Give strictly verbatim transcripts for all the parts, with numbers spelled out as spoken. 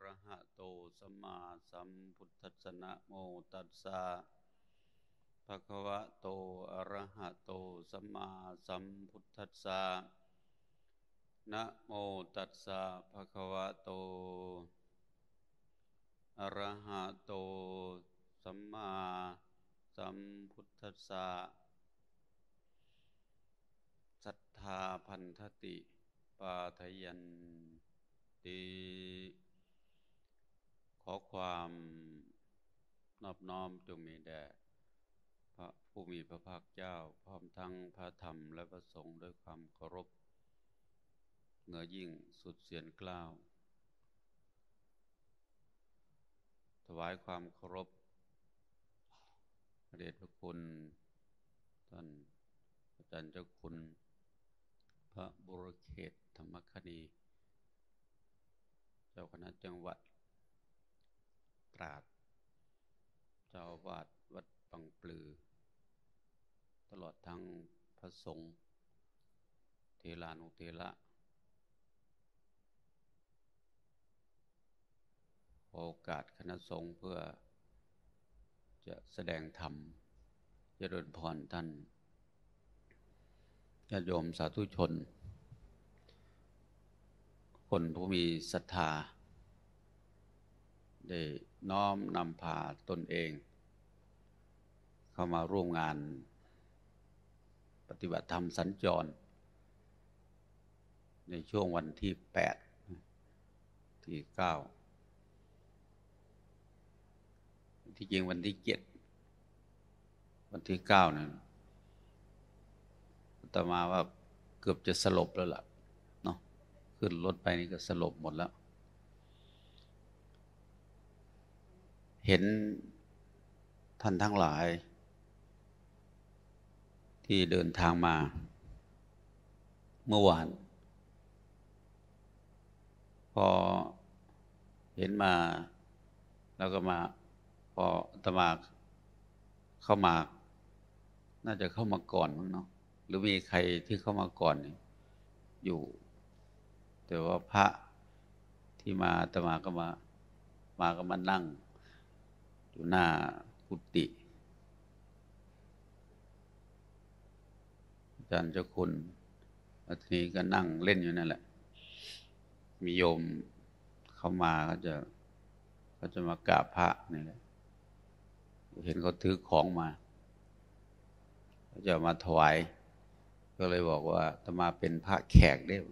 ระหะโตสัมมาสัมพุทธัสสะนะโมตัสสะภะคะวะโตอะระหะโตสัมมาสัมพุทธัสสะนะโมตัสสะภะคะวะโตอะระหะโตสัมมาสัมพุทธัสสะศรัทธาพันธติปาทะยันติขอความนอบน้อมจงมีแด่พระผู้มีพระภาคเจ้าพร้อมทั้งพระธรรมและพระสงฆ์ด้วยความเคารพเงือยิ่งสุดเสียนเกล้าถวายความเคารพพระเดชพระคุณท่านอาจารย์เจ้าคุณพระบุรเขตธรรมคณีเจ้าคณะจังหวัดตราดเจ้าอาวาสวัดปังปลือตลอดทั้งพระสงฆ์เทรานุเทระโอกาสคณะสงฆ์เพื่อจะแสดงธรรมเจริญพรท่านญาติโยมสาธุชนคนผู้มีศรัทธาได้น้อมนำพาตนเองเข้ามาร่วมงานปฏิบัติธรรมสัญจรในช่วงวันที่แปดที่เก้าที่จริงวันที่เจ็ดวันที่เก้านั้นอาตมาว่าเกือบจะสลบแล้วล่ะเนาะขึ้นรถไปนี่ก็สลบหมดแล้วเห็นท่านทั้งหลายที่เดินทางมาเมื่อวานพอเห็นมาแล้วก็มาพออาตมาเข้ามาน่าจะเข้ามาก่อนมั้งเนาะหรือมีใครที่เข้ามาก่อนอยู่แต่ว่าพระที่มาอาตมาก็มามาก็มานั่งอยู่หน้ากุฏิอาจารย์เจ้าคุณอาทีนี้ก็นั่งเล่นอยู่นั่นแหละมีโยมเข้ามาเขาจะเขาจะมากราบพระนี่แหละเห็นเขาถือของมาเขาจะมาถวายก็เลยบอกว่าอาตมาเป็นพระแขกได้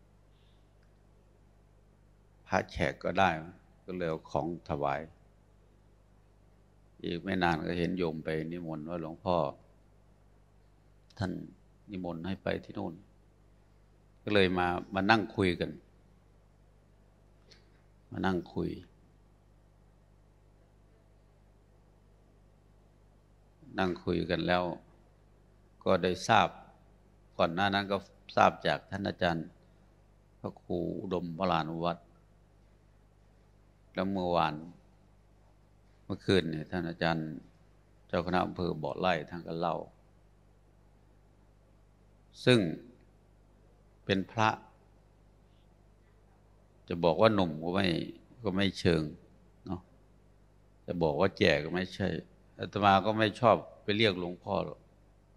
พระแขกก็ได้ก็เลยเอาของถวายอีกไม่นานก็เห็นโยมไปนิมนต์ว่าหลวงพ่อท่านนิมนต์ให้ไปที่นู่นก็เลยมามานั่งคุยกันมานั่งคุยนั่งคุยกันแล้วก็ได้ทราบก่อนหน้านั้นก็ทราบจากท่านอาจารย์พระครูอุดมวรานุวัตรแล้วเมื่อวานเมื่อคืนเนี่ยท่านอาจารย์เจ้าคณะอำเภอบ่อไร่ท่านก็เล่าซึ่งเป็นพระจะบอกว่าหนุ่มก็ไม่ก็ไม่เชิงเนาะจะบอกว่าแก่ก็ไม่ใช่อาตมาก็ไม่ชอบไปเรียกหลวงพ่อหรอก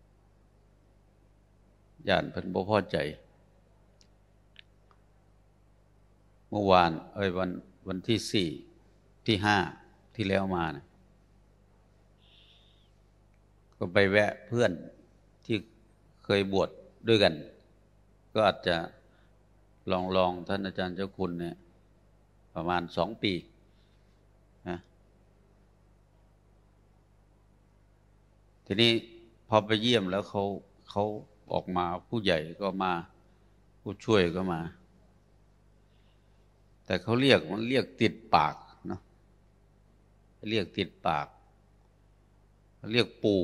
ญาติเพิ่นบ่พอใจเมื่อวานเอ้ยวันวันที่สี่ที่ห้าที่แล้วมานะก็ไปแวะเพื่อนที่เคยบวชด้วยกันก็อาจจะลองลองท่านอาจารย์เจ้าคุณเนี่ยประมาณสองปีนะทีนี้พอไปเยี่ยมแล้วเขาเขาออกมาผู้ใหญ่ก็มาผู้ช่วยก็มาแต่เขาเรียกมันเรียกติดปากเนาะเรียกติดปากเรียกปู่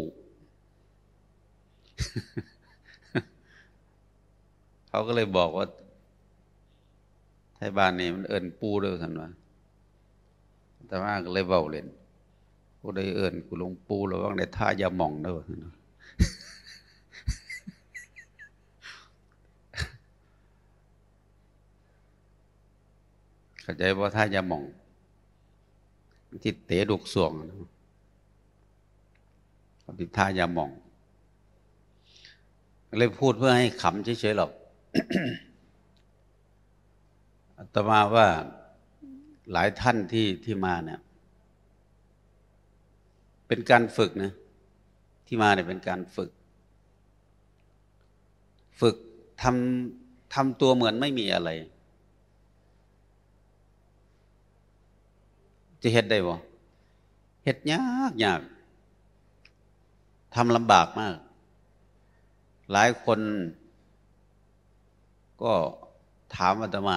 เขาก็เลยบอกว่าไทยบ้านนี่มันเอิ้นปู่เด้อซั่นว่าแต่ว่าก็เลยเว้าเล่นผู้ใดเอิ้นกูหลวงปู่ระวังได้ท่ายาหม่องเด้อซั่นเนาะเข้าใจบ่ท่ายาหม่องที่เตะลูกสวงติดท่ายาหม่องเลยพูดเพื่อให้ขำเฉยๆหรอก อาตมาว่าหลายท่านที่ที่มาเนี่ยเป็นการฝึกนะที่มาเนี่ยเป็นการฝึกฝึกทำทำตัวเหมือนไม่มีอะไรจะเฮ็ดได้บ่เฮ็ดยากยากทำลำบากมากหลายคนก็ถามอาตมา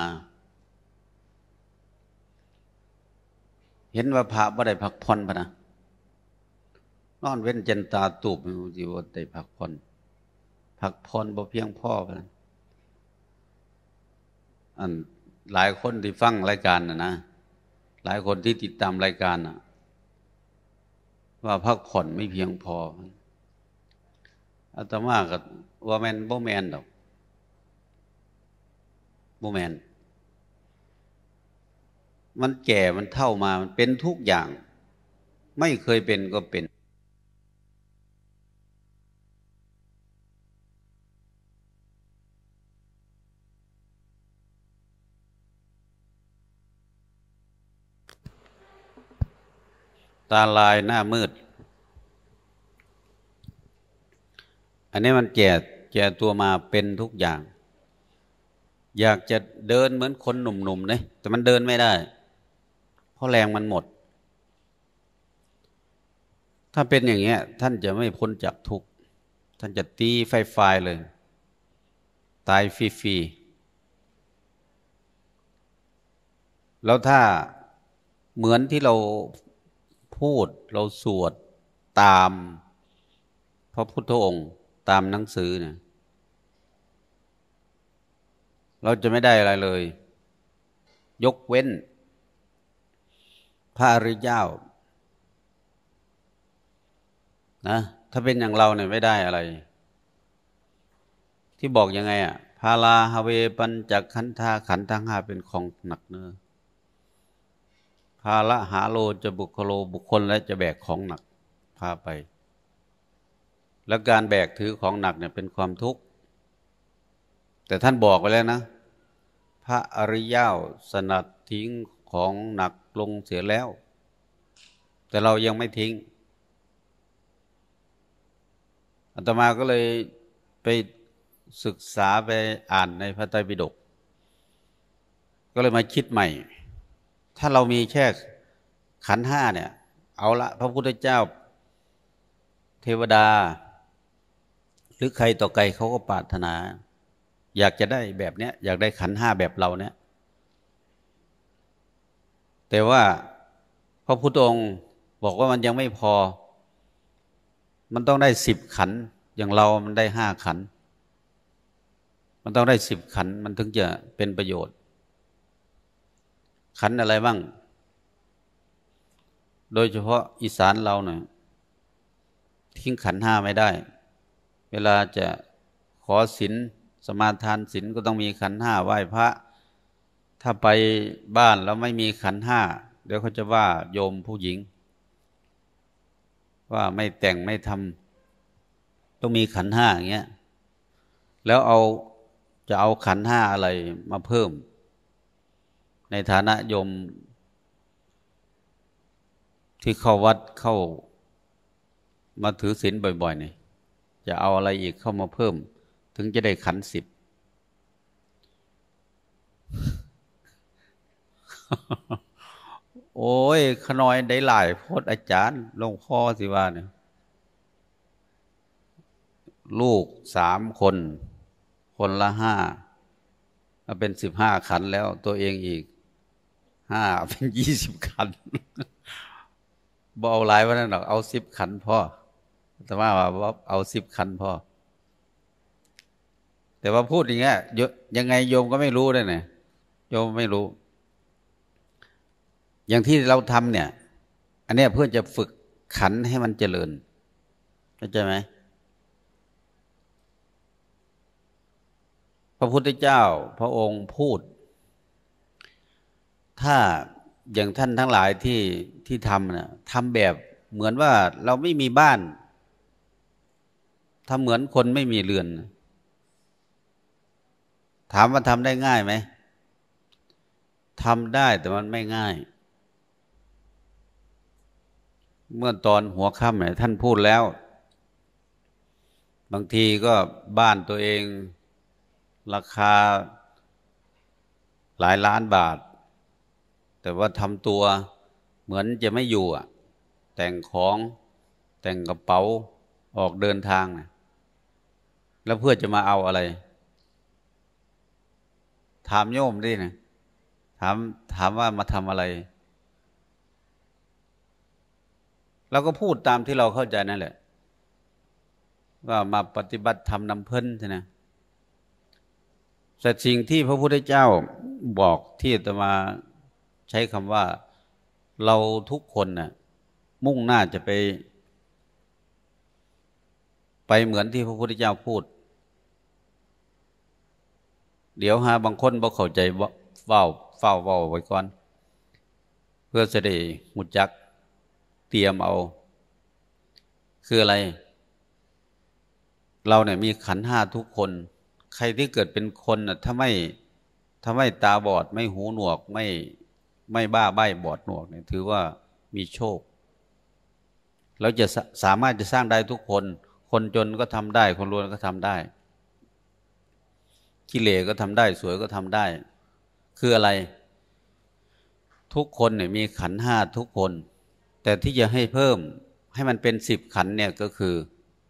เห็นว่าพระบ่ได้พักผ่อนพะนะนอนเว้นเจนตาตูบอยู่ที่บ่ได้พักผ่อนพักผ่อนบ่เพียงพอพะนะอันหลายคนที่ฟังรายการน่ะนะหลายคนที่ติดตามรายการน่ะว่าพักผ่อนไม่เพียงพออาตมาก็ว่าแม่นบ่แม่นดอกบ่แม่นมันแก่มันเฒ่ามามันเป็นทุกอย่างไม่เคยเป็นก็เป็นตาลายหน้ามืดอันนี้มันแก่แก่ตัวมาเป็นทุกอย่างอยากจะเดินเหมือนคนหนุ่มๆเนี่ยแต่มันเดินไม่ได้เพราะแรงมันหมดถ้าเป็นอย่างเงี้ยท่านจะไม่พ้นจากทุกข์ท่านจะตีไฟไฟเลยตายฟรีๆแล้วถ้าเหมือนที่เราพูดเราสวดตามพระพุทธองค์ตามหนังสือเนี่ยเราจะไม่ได้อะไรเลยยกเว้นพระอริยเจ้านะถ้าเป็นอย่างเราเนี่ยไม่ได้อะไรที่บอกยังไงอ่ะพาลาฮเวปัญจขันธาขันธ์ทั้งห้าเป็นของหนักเนื้อภาละหาโลจะบุคโลบุคคลและจะแบกของหนักพาไปแล้วการแบกถือของหนักเนี่ยเป็นความทุกข์แต่ท่านบอกไว้แล้วนะพระอริยเจ้าสนัดทิ้งของหนักลงเสียแล้วแต่เรายังไม่ทิ้งอาตมาก็เลยไปศึกษาไปอ่านในพระไตรปิฎกก็เลยมาคิดใหม่ถ้าเรามีแค่ขันธ์ห้าเนี่ยเอาละพระพุทธเจ้าเทวดาหรือใครต่อใครเขาก็ปรารถนาอยากจะได้แบบเนี้ยอยากได้ขันธ์ห้าแบบเราเนี่ยแต่ว่าพระพุทธองค์บอกว่ามันยังไม่พอมันต้องได้สิบขันธ์อย่างเรามันได้ห้าขันธ์มันต้องได้สิบขันธ์มันถึงจะเป็นประโยชน์ขันธ์อะไรบ้างโดยเฉพาะอีสานเราเนี่ยทิ้งขันธ์ห้าไม่ได้เวลาจะขอศีลสมาทานศีลก็ต้องมีขันธ์ห้าไหว้พระถ้าไปบ้านแล้วไม่มีขันธ์ห้าเดี๋ยวเขาจะว่าโยมผู้หญิงว่าไม่แต่งไม่ทำต้องมีขันธ์ห้าอย่างเงี้ยแล้วเอาจะเอาขันธ์ห้าอะไรมาเพิ่มในฐานะโยมที่เข้าวัดเข้ามาถือศีลบ่อยๆนี่จะเอาอะไรอีกเข้ามาเพิ่มถึงจะได้ขันธ์สิบ โอ้ยขน้อยได้หลายโพดอาจารย์หลวงพ่อสิว่าเนี่ยลูกสามคนคนละห้าเป็นสิบห้าขันธ์แล้วตัวเองอีกห้าเป็นยี่สิบขันธ์บ่เอาหลายวันนั้นหรอกเอาสิบขันธ์พอแต่ว่าว่าเอาสิบขันธ์พอแต่ว่าพูดอย่างเงี้ยยังไงโยมก็ไม่รู้ด้วยเนี่ยโยมไม่รู้อย่างที่เราทำเนี่ยอันนี้เพื่อจะฝึกขันธ์ให้มันเจริญเข้าใจไหมพระพุทธเจ้าพระองค์พูดถ้าอย่างท่านทั้งหลายที่ที่ทำนะทำแบบเหมือนว่าเราไม่มีบ้านทำเหมือนคนไม่มีเรือนถามว่าทำได้ง่ายไหมทำได้แต่มันไม่ง่ายเมื่อตอนหัวค่ำเนี่ยท่านพูดแล้วบางทีก็บ้านตัวเองราคาหลายล้านบาทแต่ว่าทำตัวเหมือนจะไม่อยู่อ่ะแต่งของแต่งกระเป๋าออกเดินทางนะแล้วเพื่อจะมาเอาอะไรถามโยมดินะถามถามว่ามาทำอะไรเราก็พูดตามที่เราเข้าใจนั่นแหละว่ามาปฏิบัติธรรมนำเพิ่นใช่ไหมแต่สิ่งที่พระพุทธเจ้าบอกที่อาตมาใช้คำว่าเราทุกคนน่ะมุ่งหน้าจะไปไปเหมือนที่พระพุทธเจ้าพูดเดี๋ยวหาบางคนบ่เข้าใจเฝ้าเฝ้าเว้าไว้ก่อนเพื่อจะได้หูจักเตรียมเอาคืออะไรเราเนี่ยมีขันธ์ห้าทุกคนใครที่เกิดเป็นคนน่ะถ้าไม่ถ้าไม่ตาบอดไม่หูหนวกไม่ไม่บ้าใบ้บอดหนวกเนี่ยถือว่ามีโชคเราจะสามารถจะสร้างได้ทุกคนคนจนก็ทำได้คนรวยก็ทำได้ขี้เหร่ก็ทำได้สวยก็ทำได้คืออะไรทุกคนเนี่ยมีขันธ์ห้าทุกคนแต่ที่จะให้เพิ่มให้มันเป็นสิบขันธ์เนี่ยก็คือ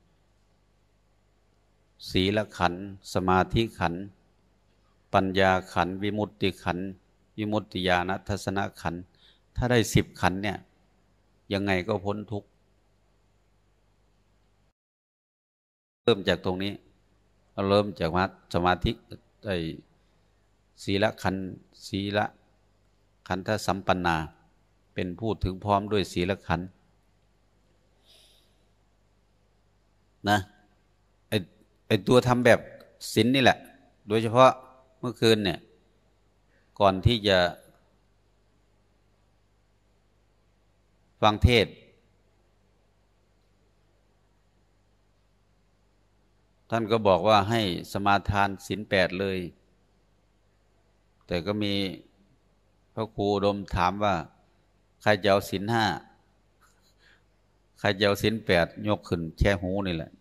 ศีลขันธ์สมาธิขันธ์ปัญญาขันธ์วิมุตติขันธ์วิมุตติญาณทัศนขันธ์ถ้าได้สิบขันธ์เนี่ยยังไงก็พ้นทุกข์เริ่มจากตรงนี้เราเริ่มจากมัสมาธิไอ้ศีลขันธ์ศีลขันธสัมปันนาเป็นผู้ถึงพร้อมด้วยศีลขันธ์นะไอ้ไอ้ตัวทำแบบศีลนี่แหละโดยเฉพาะเมื่อคืนเนี่ยก่อนที่จะฟังเทศท่านก็บอกว่าให้สมาทานศีลแปดเลยแต่ก็มีพระครูอุดมถามว่าใครจะเอาศีลห้าใครจะเอาศีลแปดยกขึ้นแค่หูนี่แหละ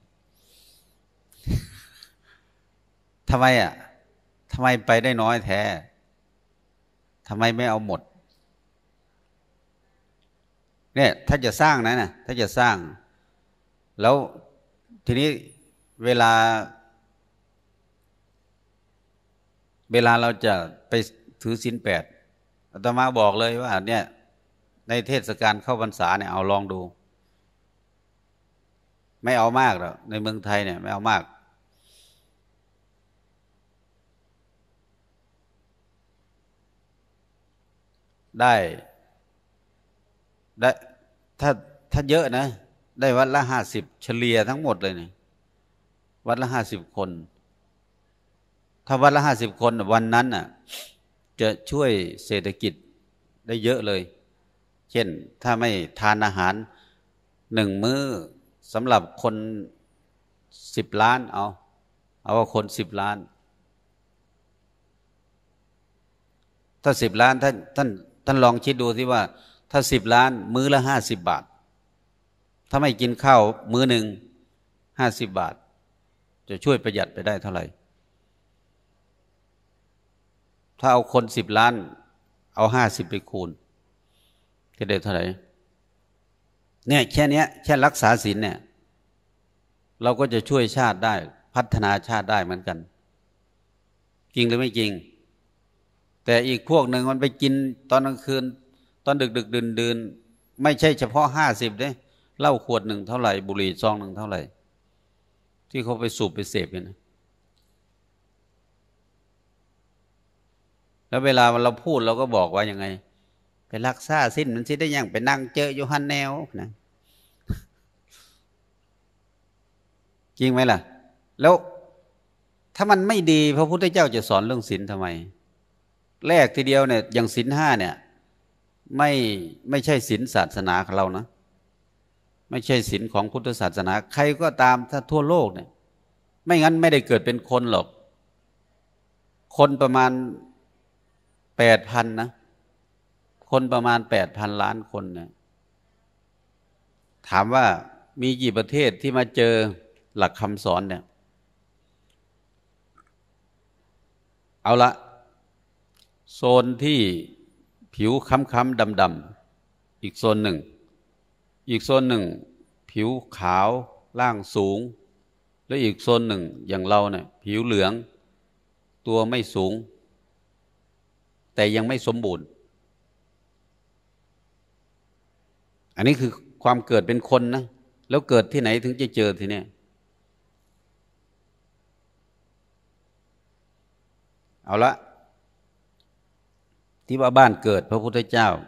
ทำไมอ่ะทำไมไปได้น้อยแท้ทำไมไม่เอาหมดเนี่ยถ้าจะสร้างนะนะถ้าจะสร้างแล้วทีนี้เวลาเวลาเราจะไปถือศีลแปดอาตมาบอกเลยว่าเนี่ยในเทศกาลเข้าพรรษาเนี่ยเอาลองดูไม่เอามากหรอกในเมืองไทยเนี่ยไม่เอามากได้ได้ถ้าถ้าเยอะนะได้วัดละห้าสิบเฉลี่ยทั้งหมดเลยเนี่ยวัดละห้าสิบคนถ้าวัดละห้าสิบคนวันนั้นน่ะจะช่วยเศรษฐกิจได้เยอะเลยเช่นถ้าไม่ทานอาหารหนึ่งมื้อสำหรับคนสิบล้านเอาเอาว่าคนสิบล้านถ้าสิบล้านท่านท่านท่านลองคิดดูสิว่าถ้าสิบล้านมื้อละห้าสิบบาทถ้าไม่กินข้าวมื้อหนึ่งห้าสิบบาทจะช่วยประหยัดไปได้เท่าไหร่ถ้าเอาคนสิบล้านเอาห้าสิบไปคูณจะได้เท่าไหร่เนี่ยแค่นี้แค่รักษาศีลเนี่ยเราก็จะช่วยชาติได้พัฒนาชาติได้เหมือนกันจริงหรือไม่จริงแต่อีกพวกหนึ่งมันไปกินตอนกลางคืนตอนดึกดึกดื่นดื่นไม่ใช่เฉพาะห้าสิบเด้เหล้าขวดหนึ่งเท่าไหร่บุหรี่ซองหนึ่งเท่าไหร่ที่เขาไปสูบไปเสพกันนะแล้วเวลาเราพูดเราก็บอกว่ายังไงไปรักษาสิ้นมันสิได้ยังไปนั่งเจออยู่หันแนวนะจริงไหมล่ะแล้วถ้ามันไม่ดีพระพุทธเจ้าจะสอนเรื่องศีลทำไมแรกทีเดียวเนี่ยอย่างศีลห้าเนี่ยไม่ไม่ใช่ศีลศาสนาของเรานะไม่ใช่ศีลของพุทธศาสนาใครก็ตามถ้าทั่วโลกเนี่ยไม่งั้นไม่ได้เกิดเป็นคนหรอกคนประมาณแปดพันนะคนประมาณแปดพันล้านคนเนี่ยถามว่ามีกี่ประเทศที่มาเจอหลักคำสอนเนี่ยเอาละโซนที่ผิวค้ำๆดำๆอีกโซนหนึ่งอีกโซนหนึ่งผิวขาวร่างสูงและอีกโซนหนึ่งอย่างเราเนี่ยผิวเหลืองตัวไม่สูงแต่ยังไม่สมบูรณ์อันนี้คือความเกิดเป็นคนนะแล้วเกิดที่ไหนถึงจะเจอทีเนี้ยเอาละที่ว่าบ้านเกิดพระพุทธเจ้า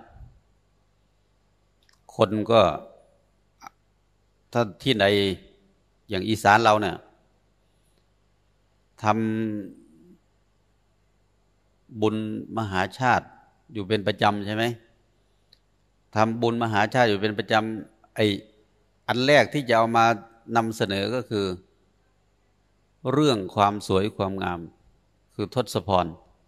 คนก็ถ้าที่ไหนอย่างอีสานเราเนี่ยทำบุญมหาชาติอยู่เป็นประจำใช่ไหมทำบุญมหาชาติอยู่เป็นประจำไออันแรกที่จะเอามานำเสนอก็คือเรื่องความสวยความงามคือทศพร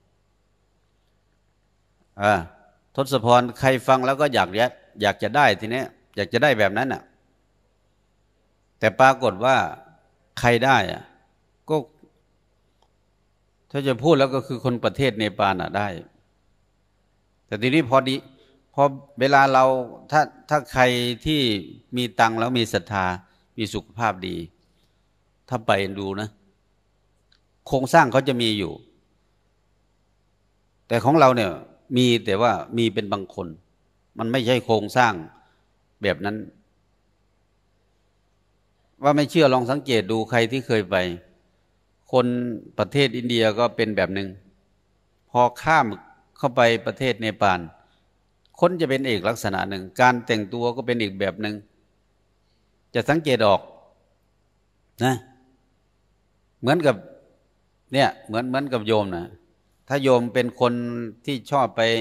อ่าทศพรใครฟังแล้วก็อยากอยากจะได้ทีนี้อยากจะได้แบบนั้นน่ะแต่ปรากฏว่าใครได้อ่ะก็ถ้าจะพูดแล้วก็คือคนประเทศเนปาลน่ะได้แต่ทีนี้พอดีพอเวลาเราถ้าถ้าใครที่มีตังค์แล้วมีศรัทธามีสุขภาพดีถ้าไปดูนะโครงสร้างเขาจะมีอยู่แต่ของเราเนี่ยมีแต่ว่ามีเป็นบางคนมันไม่ใช่โครงสร้างแบบนั้นว่าไม่เชื่อลองสังเกตดูใครที่เคยไปคนประเทศอินเดียก็เป็นแบบหนึ่งพอข้ามเข้าไปประเทศเนปาลคนจะเป็นเอกลักษณะหนึ่งการแต่งตัวก็เป็นอีกแบบหนึ่งจะสังเกตออกนะเหมือนกับเนี่ยเหมือนเหมือนกับโยมนะถ้าโยมเป็นคนที่ชอบไป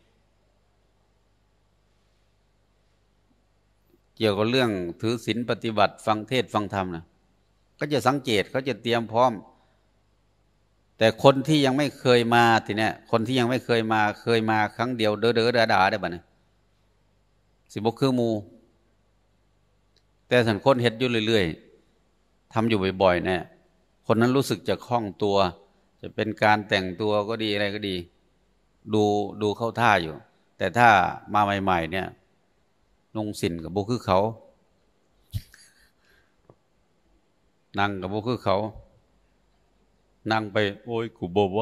เกี่ยวกับเรื่องถือศีลปฏิบัติฟังเทศฟังธรรมนะก็จะสังเกตเขาจะเตรียมพร้อมแต่คนที่ยังไม่เคยมาทีเนี้ยคนที่ยังไม่เคยมาเคยมาครั้งเดียวเด้อเด้อด่าได้ป่ะเนี่ยสิบกคือมูแต่สันคนเฮ็ดอยู่เรื่อยๆทำอยู่บ่อยๆเนี่ยคนนั้นรู้สึกจะคล่องตัวจะเป็นการแต่งตัวก็ดีอะไรก็ดีดูดูเข้าท่าอยู่แต่ถ้ามาใหม่ๆเนี่ยนุ่งสินกับบุคือเขานั่งกับบุคือเขานั่งไปโอ้ยกูบ่ไหว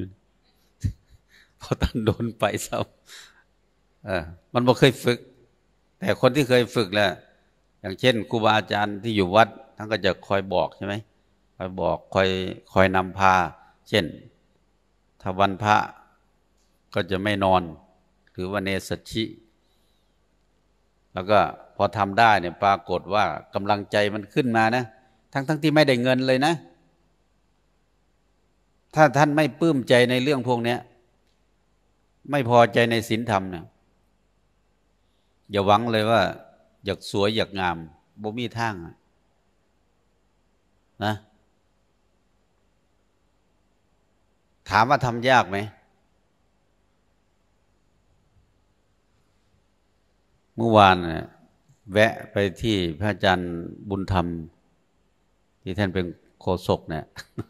พอตันโดนไปซ้ำเออมันบ่เคยฝึกแต่คนที่เคยฝึกแหละอย่างเช่นครูบาอาจารย์ที่อยู่วัดท่านก็จะคอยบอกใช่ไหมคอยบอกคอยคอยนำพาเช่นถ้าวันพระก็จะไม่นอนถือว่าเนสัชชิแล้วก็พอทำได้เนี่ยปรากฏว่ากำลังใจมันขึ้นมานะทั้งทั้งที่ไม่ได้เงินเลยนะถ้าท่านไม่ปลื้มใจในเรื่องพวกนี้ไม่พอใจในศีลธรรมเนี่ยอย่าหวังเลยว่าอยากสวยอยากงามบ่มีทางนะถามว่าทำยากไหมเมื่อวานเนี่ยแวะไปที่พระอาจารย์บุญธรรมที่ท่านเป็นโฆษกเนี่ย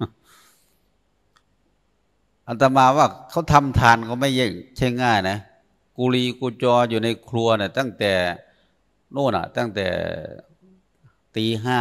อาตมาว่าเขาทำทานก็ไม่ใช่ง่ายนะกุลีกุจออยู่ในครัวเนี่ยตั้งแต่โน่นอ่ะตั้งแต่ตีห้า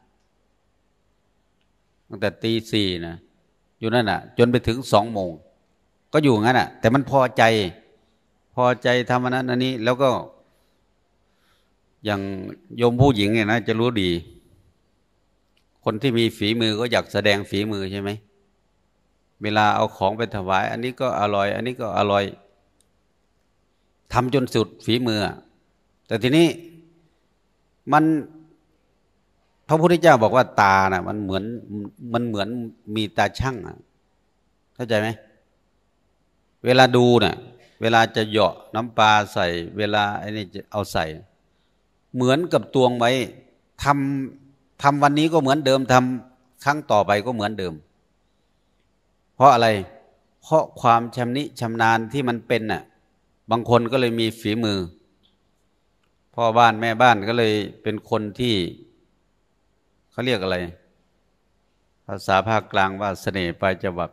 ตั้งแต่ตีสี่นะอยู่นั่นอ่ะจนไปถึงสองโมงก็อยู่งั้นอ่ะแต่มันพอใจพอใจทำอันนั้นอันนี้แล้วก็อย่างโยมผู้หญิงเนี่ยนะจะรู้ดีคนที่มีฝีมือก็อยากแสดงฝีมือใช่ไหมเวลาเอาของไปถวายอันนี้ก็อร่อยอันนี้ก็อร่อยทำจนสุดฝีมือแต่ทีนี้มันพระพุทธเจ้าบอกว่าตาน่ะมันเหมือนมันเหมือนมีตาช่างอ่ะเข้าใจไหมเวลาดูน่ะเวลาจะเหยาะน้ำปลาใส่เวลาไอ้นี่จะเอาใส่เหมือนกับตวงไว้ทำทำวันนี้ก็เหมือนเดิมทำครั้งต่อไปก็เหมือนเดิมเพราะอะไรเพราะความชำนิชำนาญที่มันเป็นน่ะบางคนก็เลยมีฝีมือพ่อบ้านแม่บ้านก็เลยเป็นคนที่เขาเรียกอะไรภาษาภาคกลางว่าเสน่ห์ปลายจวัก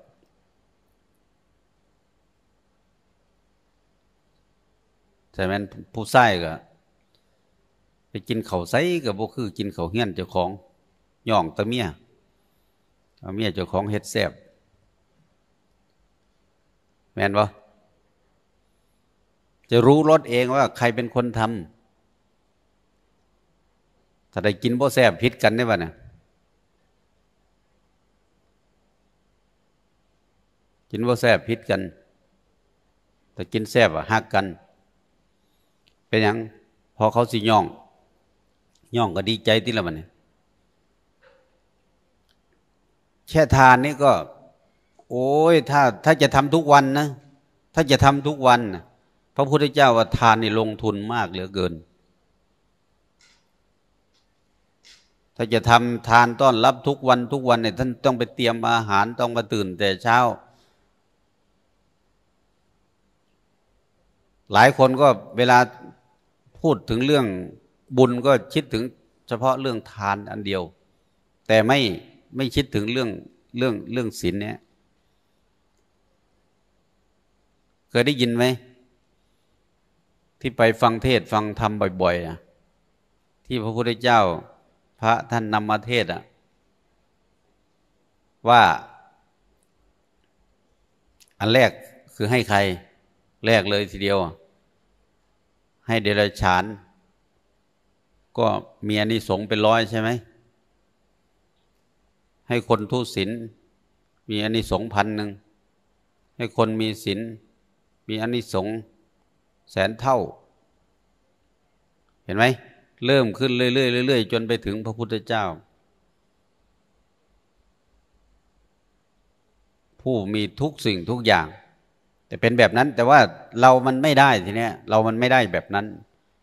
ใช่ไหมผู้ใส่ก็ไปกินข้าวไส้กับบ่คือกินข้าวเฮี้ยนเจ้าของย่องตะเมียเอาเมียเจ้าของเฮ็ดแซ่บแม่นบ่จะรู้รสเองว่าใครเป็นคนทำถ้าได้กินบ่แซ่บผิดกันได้ป่ะเนี่ยกินบ่แซ่บผิดกันแต่กินแซ่บอะฮักกันเป็นหยังพอเขาสิย่องย่องก็ดีใจที่ละมันเนี่ยแค่ทานนี่ก็โอ้ยถ้าถ้าจะทำทุกวันนะถ้าจะทำทุกวันนะพระพุทธเจ้าว่าทานนี่ลงทุนมากเหลือเกินถ้าจะทำทานต้อนรับทุกวันทุกวันเนี่ยท่านต้องไปเตรียมอาหารต้องมาตื่นแต่เช้าหลายคนก็เวลาพูดถึงเรื่องบุญก็คิดถึงเฉพาะเรื่องทานอันเดียวแต่ไม่ไม่คิดถึงเรื่องเรื่องเรื่องศีลเนี่ยเคยได้ยินไหมที่ไปฟังเทศฟังธรรมบ่อยๆที่พระพุทธเจ้าพระท่านนำมาเทศอ่ะว่าอันแรกคือให้ใครแรกเลยทีเดียวให้เดรัจฉานก็มีอานิสงส์เป็นร้อยใช่ไหมให้คนทุศีลมีอานิสงส์พันหนึ่งให้คนมีศีลมีอานิสงส์แสนเท่าเห็นไหมเริ่มขึ้นเรื่อยๆเรื่อยๆจนไปถึงพระพุทธเจ้าผู้มีทุกสิ่งทุกอย่างแต่เป็นแบบนั้นแต่ว่าเรามันไม่ได้ทีเนี้ยเรามันไม่ได้แบบนั้น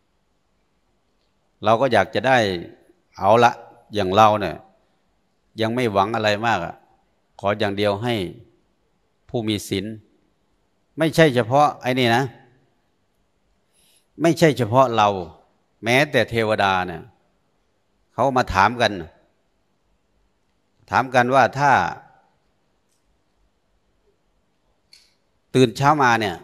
เราก็อยากจะได้เอาละอย่างเราเนี่ยยังไม่หวังอะไรมากอ่ะขออย่างเดียวให้ผู้มีศีลไม่ใช่เฉพาะไอ้นี่นะไม่ใช่เฉพาะเราแม้แต่เทวดาเนี่ยเขามาถามกันถามกันว่าถ้าตื่นเช้ามาเนี่ย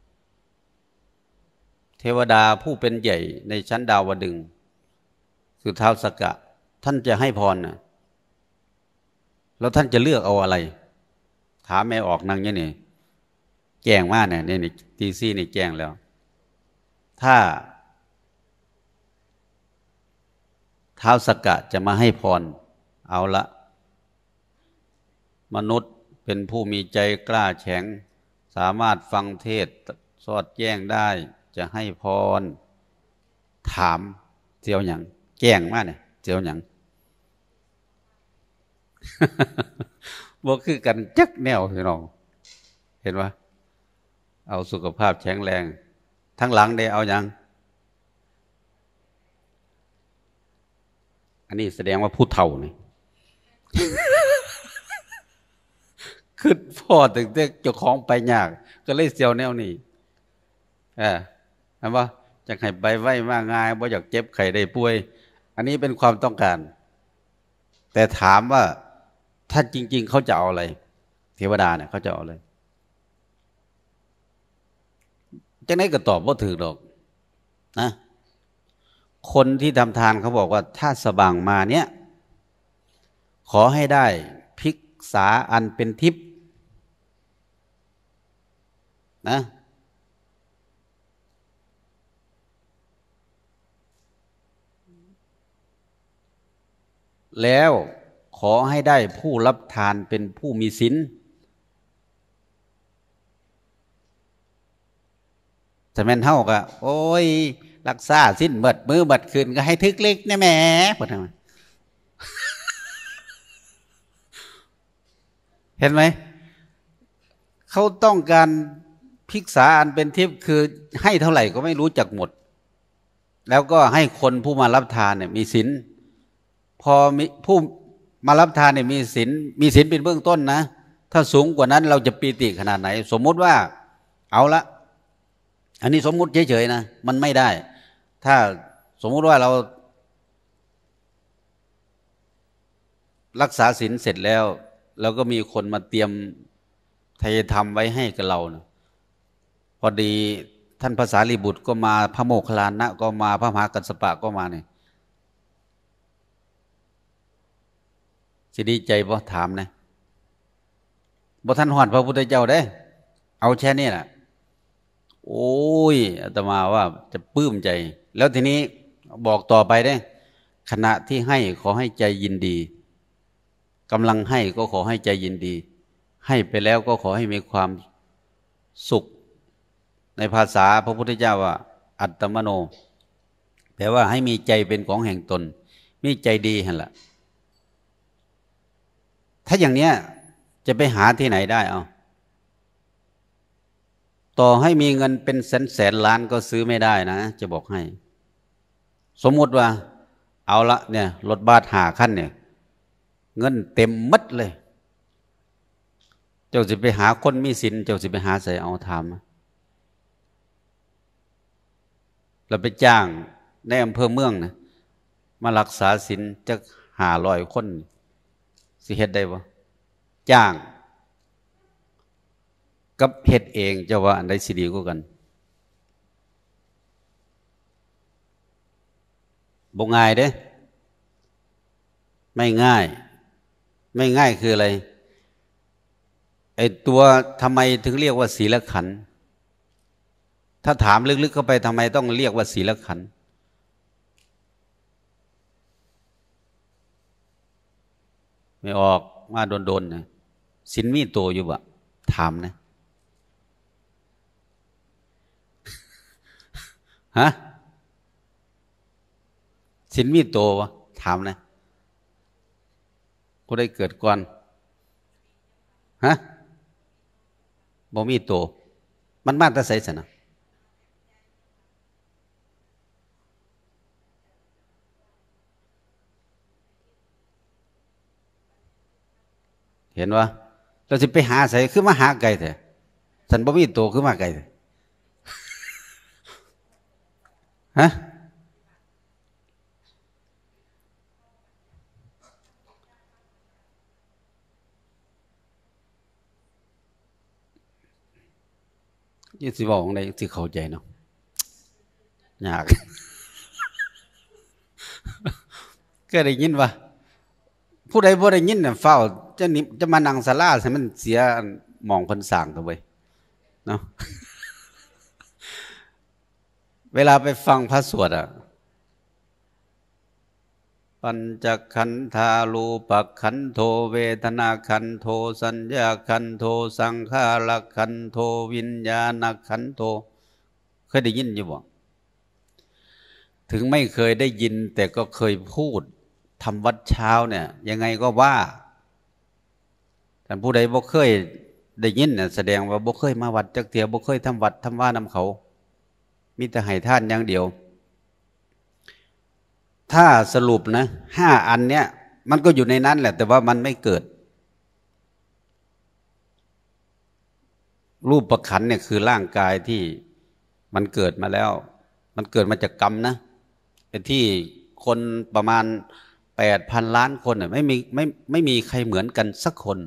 เทวดาผู้เป็นใหญ่ในชั้นดาวดึงส์คือท้าวสักกะท่านจะให้พรนะแล้วท่านจะเลือกเอาอะไรถามไม่ออกนั่งอย่างนี้แจ้งมากเนี่ยนี่ตีซี่นี่แจ้งแล้วถ้าท้าวสักกะจะมาให้พรเอาละมนุษย์เป็นผู้มีใจกล้าแข็งสามารถฟังเทศสอดแจ้งได้จะให้พรถามเจียวหยังแจ้งมากเนี่ยเจียวหยังบ่คือกันจักแนวพี่น้องเห็นไหมเอาสุขภาพแข็งแรงทั้งหลังได้เอาอย่างอันนี้แสดงว่าผู้เฒ่านี่ ขึ้นพ่อถึงเด็กเจ้าของไปยากก็เลยเสียวแนวนี้เออเห็นปะจะให้ใบไว้มากง่ายบ่อยากเจ็บไข้ได้ป่วยอันนี้เป็นความต้องการแต่ถามว่าถ้าจริงๆเขาจะเอาอะไรเทวดาเนี่ยเขาจะเอาอะไรจังไหนก็ตอบว่าถือหรอกนะคนที่ทำทานเขาบอกว่าถ้าสว่างมาเนี้ยขอให้ได้ภิกษาอันเป็นทิพย์นะแล้วขอให้ได้ผู้รับทานเป็นผู้มีศีลแต่แม่นเฮาก็โอ้ยรักษาสิ้นเบิดมือเบิดคืนก็ให้ทึกเล็กนะแหมพอทำไมเห็นไหมเขาต้องการภิกษาอันเป็นทิพย์คือให้เท่าไหร่ก็ไม่รู้จักหมดแล้วก็ให้คนผู้มารับทานเนี่ยมีศีลพอมีผู้มารับทานเนี่ยมีศีลมีศีลเป็นเบื้องต้นนะถ้าสูงกว่านั้นเราจะปีติขนาดไหนสมมุติว่าเอาละอันนี้สมมุติเฉยๆนะมันไม่ได้ถ้าสมมุติว่าเรารักษาศีลเสร็จแล้วแล้วก็มีคนมาเตรียมไทยธรรมไว้ให้กับเรานะพอดีท่านภาษาลีบุตรก็มาพระโมคคัลลานะก็มาพระมหากัสสปะก็มาเนี่ยสิดีใจบ่ถามนะบ่ท่านหอดพระพุทธเจ้าได้เอาแค่นี้แหละโอ้ยอาตมาว่าจะปลื้มใจแล้วทีนี้บอกต่อไปได้ขณะที่ให้ขอให้ใจยินดีกำลังให้ก็ขอให้ใจยินดีให้ไปแล้วก็ขอให้มีความสุขในภาษาพระพุทธเจ้าว่าอัตตมโนแปลว่าให้มีใจเป็นของแห่งตนมีใจดีหั่นล่ะถ้าอย่างเนี้ยจะไปหาที่ไหนได้เอาต่อให้มีเงินเป็นแสนแสนล้านก็ซื้อไม่ได้นะจะบอกให้สมมติว่าเอาละเนี่ยรถบัสห้าคันเนี่ยเงินเต็มมัดเลยเจ้าสิไปหาคนมีศีลเจ้าสิไปหาใส่เอาทำเราไปจ้างในอำเภอเมืองนะมารักษาศีลจะหาร้อยคนสิเฮ็ดได้บ่จ้างกับเฮ็ดเองเจ้าว่าอันใดสิดีกว่ากันบ่ง่ายเด้ไม่ง่ายไม่ง่ายคืออะไรไอ้ตัวทำไมถึงเรียกว่าศีลขันธ์ถ้าถามลึกๆเข้าไปทำไมต้องเรียกว่าศีลขันธ์ไม่ออกมาโดนๆนะศีลมีตัวอยู่บ่ถามนะฮะศีลมีตัววะถามนะผู้ได้เกิดก่อนฮะบ่มีตัวมันมาแต่ไสซะนะเห็นว่าเราสิไปหาใส่คือมาหาไก่แท้ฉันบ่มีตัวคือมาไก่แท้ฮะยี่สิบอกอะไรสิเข้าใจเนาะยากก็ได้ยินว่าผู้ใดบ่ได้ยินเนี่ยเฝ้าจะนิจะมานั่งศาลาให้มันเสียหมองคนสร้างตัวเว้ยเนาะเวลาไปฟังพระสวดอ่ะปัญจขันธารูปขันโธเวทนาขันโธสัญญาขันโธสังขารขันโธวิญญาณขันโธเคยได้ยินอยู่บ่ถึงไม่เคยได้ยินแต่ก็เคยพูดทำวัดเช้าเนี่ยยังไงก็ว่าแต่ผู้ใดบ่เคยได้ยินเนี่ยแสดงว่าบ่เคยมาวัดจักเที่ยบ่เคยทำวัดทำว่านำเขามีแต่ให้ท่านอย่างเดียวถ้าสรุปนะห้าอันเนี้ยมันก็อยู่ในนั้นแหละแต่ว่ามันไม่เกิดรูปประขันเนี่ยคือร่างกายที่มันเกิดมาแล้วมันเกิดมาจากกรรมนะไอ้ที่คนประมาณแปดพันล้านคนเนี่ยไม่มีไม่ไม่มีใครเหมือนกันสักคน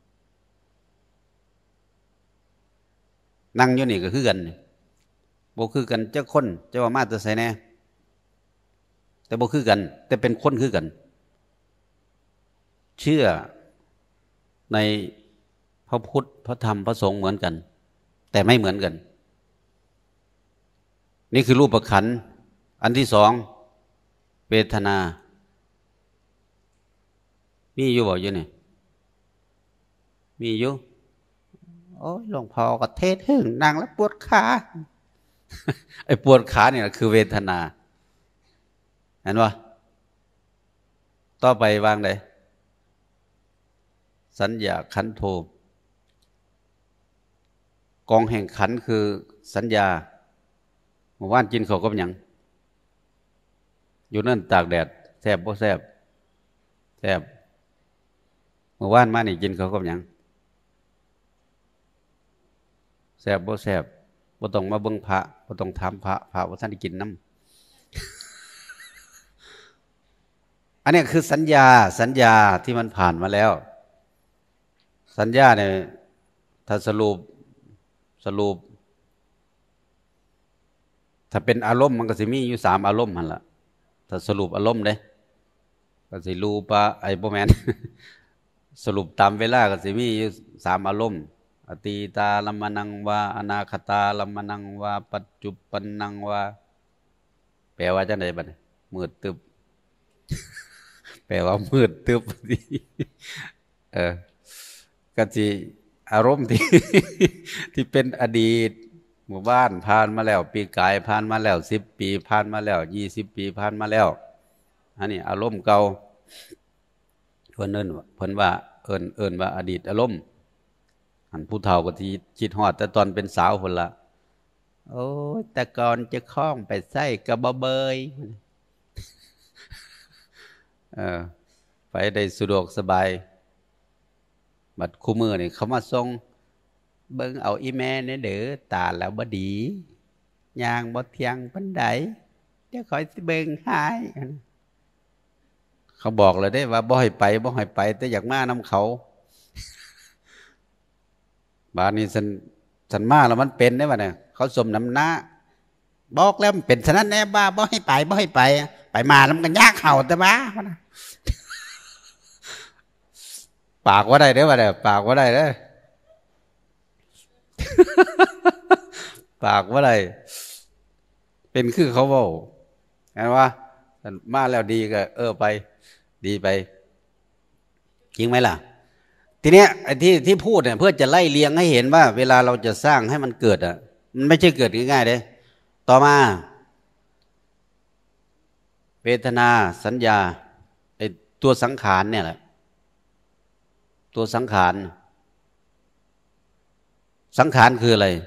นั่งอยู่นี่ก็คือกันบ่คือกันเจ้าคนเจ้าว่ามาแต่ไสแน่แต่บ่คือกันแต่เป็นคนคือกันเชื่อในพระพุทธพระธรรมพระสงฆ์เหมือนกันแต่ไม่เหมือนกันนี่คือรูปขันธ์อันที่สองเวทนามีอยู่บ่อยู่นี่มีอยู่โอ้ยหลวงพ่อก็เทศน์หึ่งนั่งแล้วปวดขาไอ้ปวดขาเนี่ยคือเวทนาเห็นป่ะต่อไปวางไหนสัญญาขันโธกองแห่งขันคือสัญญาเมื่อวานกินข้าวกับหยังอยู่นั่นตากแดดแซ่บบ่แซ่บแซ่บเมื่อวานมานี่กินข้าวกับหยังแซ่บบ่แซ่บบ่ต้องมาเบิ่งพระบ่ต้องถามพระพระว่าท่านได้กินน้ำอันนี้คือสัญญาสัญญาที่มันผ่านมาแล้วสัญญาเนี่ยถ้าสรุปสรุปถ้าเป็นอารมณ์มันก็สิมีอยู่สามอารมณ์หั่นล่ะถ้าสรุปอารมณ์เด้ก็สิรูปะไอ้บ่แม่น สรุปตามเวลาก็สิมีอยู่สามอารมณ์อตีตาลัมมนังวาอนาคตาลัมมนังวาปัจจุบันนังวาแปลว่าจังได๋บัดนี้มืดตึบ แปลว่ามืดตึบ เออก็สิอารมณ์ที่ ที่เป็นอดีตหมู่บ้านผ่านมาแล้วปีกายผ่านมาแล้วสิบปีผ่านมาแล้วยี่สิบปีผ่านมาแล้วอันนี้อารมณ์เก่าเพิ่นเอิ้นเพิ่นว่าเอิ้นเอิ้นว่าอดีตอารมณ์อันผู้เฒ่าก็สิคิดฮอดแต่ตอนเป็นสาวพุ่นล่ะโอ้ยแต่ก่อนจะคล้องไปใส่กระบ่เบยเออไปได้สะดวกสบายบัดคู่มือนี่เขามาส่งเบิ่งเอาอีแม่เนี่ยเด้อตาแล้วบ่ดีย่างบ่เที่ยงปานใดเดี๋ยวคอยสิเบิ่งให้เขาบอกเลยได้ว่าบ่ให้ไปบ่ให้ไปแต่อยากมานำเขาบาดนี้ฉันฉันมาแล้วมันเป็นได้บ่เนี่ยเขาสมน้ำหน้าบอกแล้วมันเป็นฉะนั้นแน่บ้าบ่ให้ไปบ่ให้ไปไปมาแล้วมันก็ยากเห่าแต่บ้าปากว่าได้เด้อว่าได้ปากว่าได้เด้อ ปากว่าได้เป็นคือเขาเว้าเห็นว่ามาแล้วดีก็เออไปดีไปจริงไหมล่ะทีเนี้ยไอ้ที่ที่พูดเนี่ยเพื่อจะไล่เลียงให้เห็นว่าเวลาเราจะสร้างให้มันเกิดอ่ะมันไม่ใช่เกิดง่ายๆเด้ต่อมาเวทนาสัญญาไอ้ตัวสังขารเนี่ยแหละตัวสังขารสังขารคืออะไร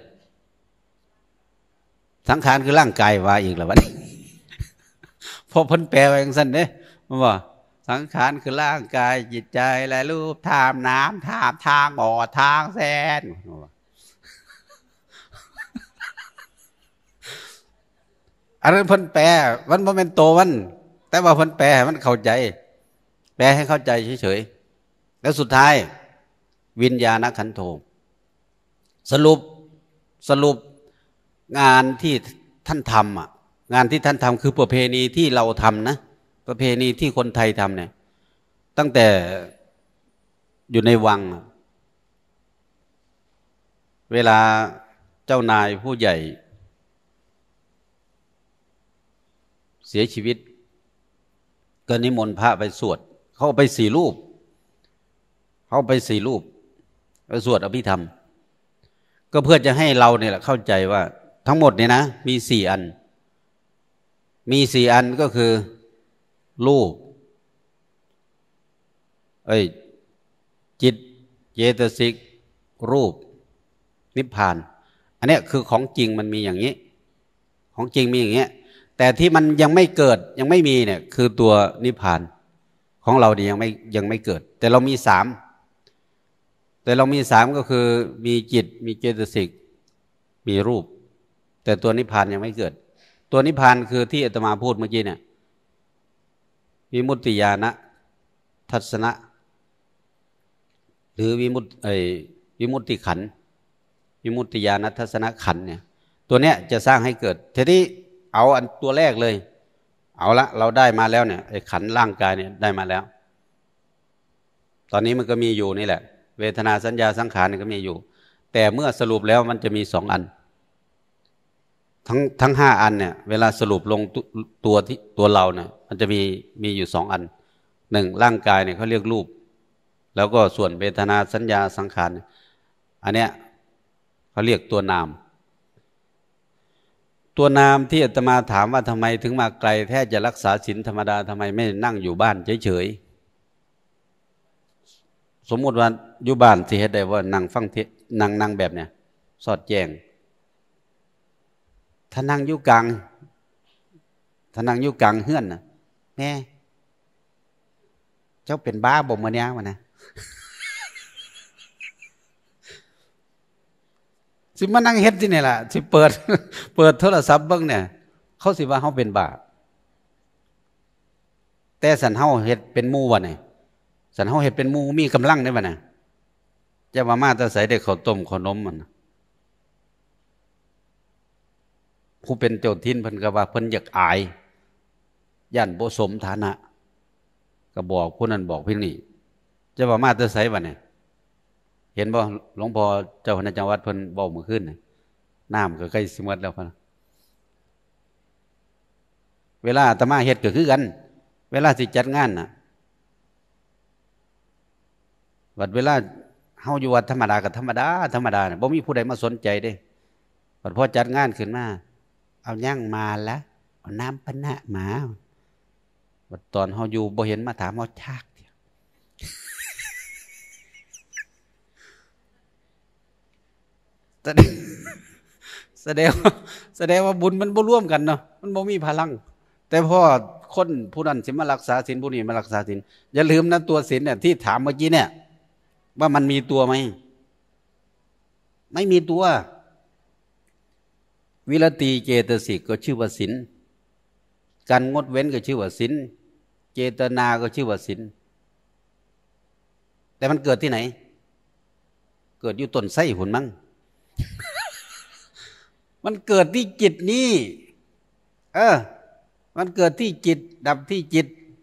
สังขารคือร่างกายว่าอีกแล้ววะนี่ พอพ้นแปลไปอย่างสั้นเนี่ยมันว่าสังขารคือร่างกายจิตใจและรูปธรรมน้ำธรรมทางบ่อทางแสนอันนั้นพ้นแปลมันบ่เป็นโตมันแต่ว่าพ้นแปลมันเข้าใจแปลให้เข้าใจเฉยๆแล้วสุดท้ายวิญญาณขันโธสรุปสรุปงานที่ท่านทำอ่ะงานที่ท่านทำคือประเพณีที่เราทำนะประเพณีที่คนไทยทำเนี่ยตั้งแต่อยู่ในวังเวลาเจ้านายผู้ใหญ่เสียชีวิตก็นิมนต์พระไปสวดเขาไปสี่รูปเขาไปสี่รูปไปสวดอภิธรรมก็เพื่อจะให้เราเนี่ยแหละเข้าใจว่าทั้งหมดเนี่ยนะมีสี่อันมีสี่อันก็คือรูปเอ้ยจิตเจตสิกรูปนิพพานอันนี้คือของจริงมันมีอย่างนี้ของจริงมีอย่างเงี้ยแต่ที่มันยังไม่เกิดยังไม่มีเนี่ยคือตัวนิพพานของเราเนี่ยยังไม่ยังไม่เกิดแต่เรามีสามแต่เรามีสามก็คือมีจิตมีเจตสิกมีรูปแต่ตัวนิพพานยังไม่เกิดตัวนิพพานคือที่อาตมาพูดเมื่อกี้เนี่ยวิมุตติญาณทัศนะหรือวิมุตติไอ้วิมุตติขันธ์วิมุตติญาณทัศนขันธ์เนี่ยตัวเนี้ยจะสร้างให้เกิดทีนี้เอาอันตัวแรกเลยเอาละเราได้มาแล้วเนี่ยไอ้ขันธ์ร่างกายเนี่ยได้มาแล้วตอนนี้มันก็มีอยู่นี่แหละเวทนาสัญญาสังขารนี่ก็มีอยู่แต่เมื่อสรุปแล้วมันจะมีสองอันทั้งทั้งห้าอันเนี่ยเวลาสรุปลงตัวที่ตัวเราเนี่ยมันจะมีมีอยู่สองอันหนึ่งร่างกายเนี่ยเขาเรียกรูปแล้วก็ส่วนเวทนาสัญญาสังขารอันเนี้ยเขาเรียกตัวนามตัวนามที่อาตมาถามว่าทำไมถึงมาไกลแท้จะรักษาศีลธรรมดาทำไมไม่นั่งอยู่บ้านเฉยๆสมมุติว่าอยู่บ้านสิเฮ็ดได้ว่านั่งฟังเทศนั่งนั่งแบบเนี้ยสอดแจ้งถ้านั่งอยู่กลางถ้านั่งอยู่กลางเฮือนน่ะแม่เจ้าเป็นบ้าบ่มื้อนี้วะนะสิมานั่งเฮ็ดที่นี่ล่ะสิเปิดเปิดโทรศัพท์เบิ่งเนี่ยเขาสิว่าเฮาเป็นบ้าแต่สันเฮาเฮ็ดเป็นหมู่บ่นี่สันเฮาเฮ็ดเป็นหมู่มีกำลังได้บ่น่ะจะว่ามาแต่ใส่ได้ข้าวต้มขนมมันผู้เป็นเจ้าถิ่นเพิ่นก็ว่าเพิ่นอยากอายย่านบ่สมฐานะก็บอกผู้นั้นบอกผู้นี้จะว่ามาแต่ไสบัดนี้เห็นบ่หลวงพ่อเจ้าคณะจังหวัดเพิ่นเว้าเมื่อคืนน่ะน้ำก็ใกล้สิหมดแล้วพุ่นเวลาอาตมาเฮ็ดก็คือกันเวลาสิจัดงานน่ะบัดเวลาเฮาอยู่วัดธรรมดาก็ธรรมดาธรรมดาน่ะบ่มีผู้ใดมาสนใจเด้บัดพอจัดงานขึ้นมาเอาย่างมาละเอาน้ำปะนะมาบัดตอนเฮาอยู่บ่เห็นมาถามเฮาชากเดียวแสดงแสดงว่าแสดงว่าบุญมันบ่ร่วมกันเนาะมันบ่มีพลังแต่พอคนผู้นั้นสิมารักษาศีลผู้นี้มารักษาศีลอย่าลืมนะตัวศีลเนี่ยที่ถามเมื่อกี้เนี่ยว่ามันมีตัวไหมไม่มีตัววิรติเจตสิกก็ชื่อว่าศีลการงดเว้นก็ชื่อว่าศีลเจตนาก็ชื่อว่าศีลแต่มันเกิดที่ไหนเกิดอยู่ต้นไส้หุ่นมั้ง มันเกิดที่จิตนี่เออมันเกิดที่จิตดับที่จิต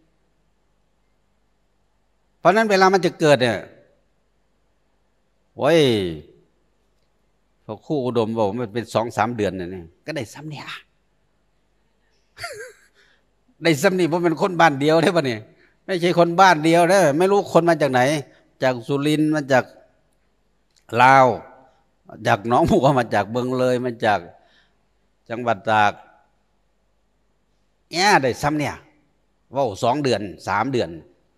เพราะนั้นเวลามันจะเกิดเนี่ยโอ้ยพอคู่อุดมบอกมันเป็นสองสามเดือนเนี่ยก็ได้ซ้ำเนี่ย ได้ซ้ำนี่เพราะเป็นคนบ้านเดียวได้ปะเนี่ยไม่ใช่คนบ้านเดียวได้ไม่รู้คนมาจากไหนจากสุรินทร์มาจากลาวจากหนองบัวมาจากเบืองเลยมาจากจังหวัดตากเนี่ยได้ซ้ำเนี่ยว่าสองเดือนสามเดือน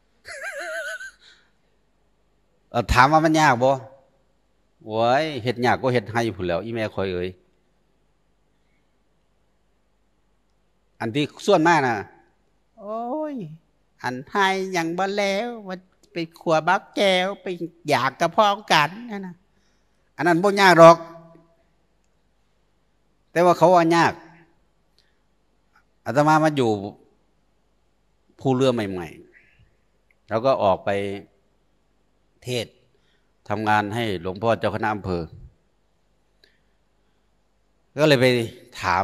ถามว่ามันยากบ่โว้ยเฮ็ดยากก็เฮ็ดให้พุ่นแล้วอีแม่คอยเอ่ยอันที่ส่วนมากน่ะโอ้ยอันให้ยังบ่แล้วว่าไปขัวบักแก้วไปอยากกระพองกันนั่นน่ะอันนั้นบ่ยากหรอกแต่ว่าเขาว่ายากอาตมามาอยู่ภูเรือใหม่ๆแล้วก็ออกไปเทศทำงานให้หลวงพ่อเจ้าคณะอำเภอก็เลยไปถาม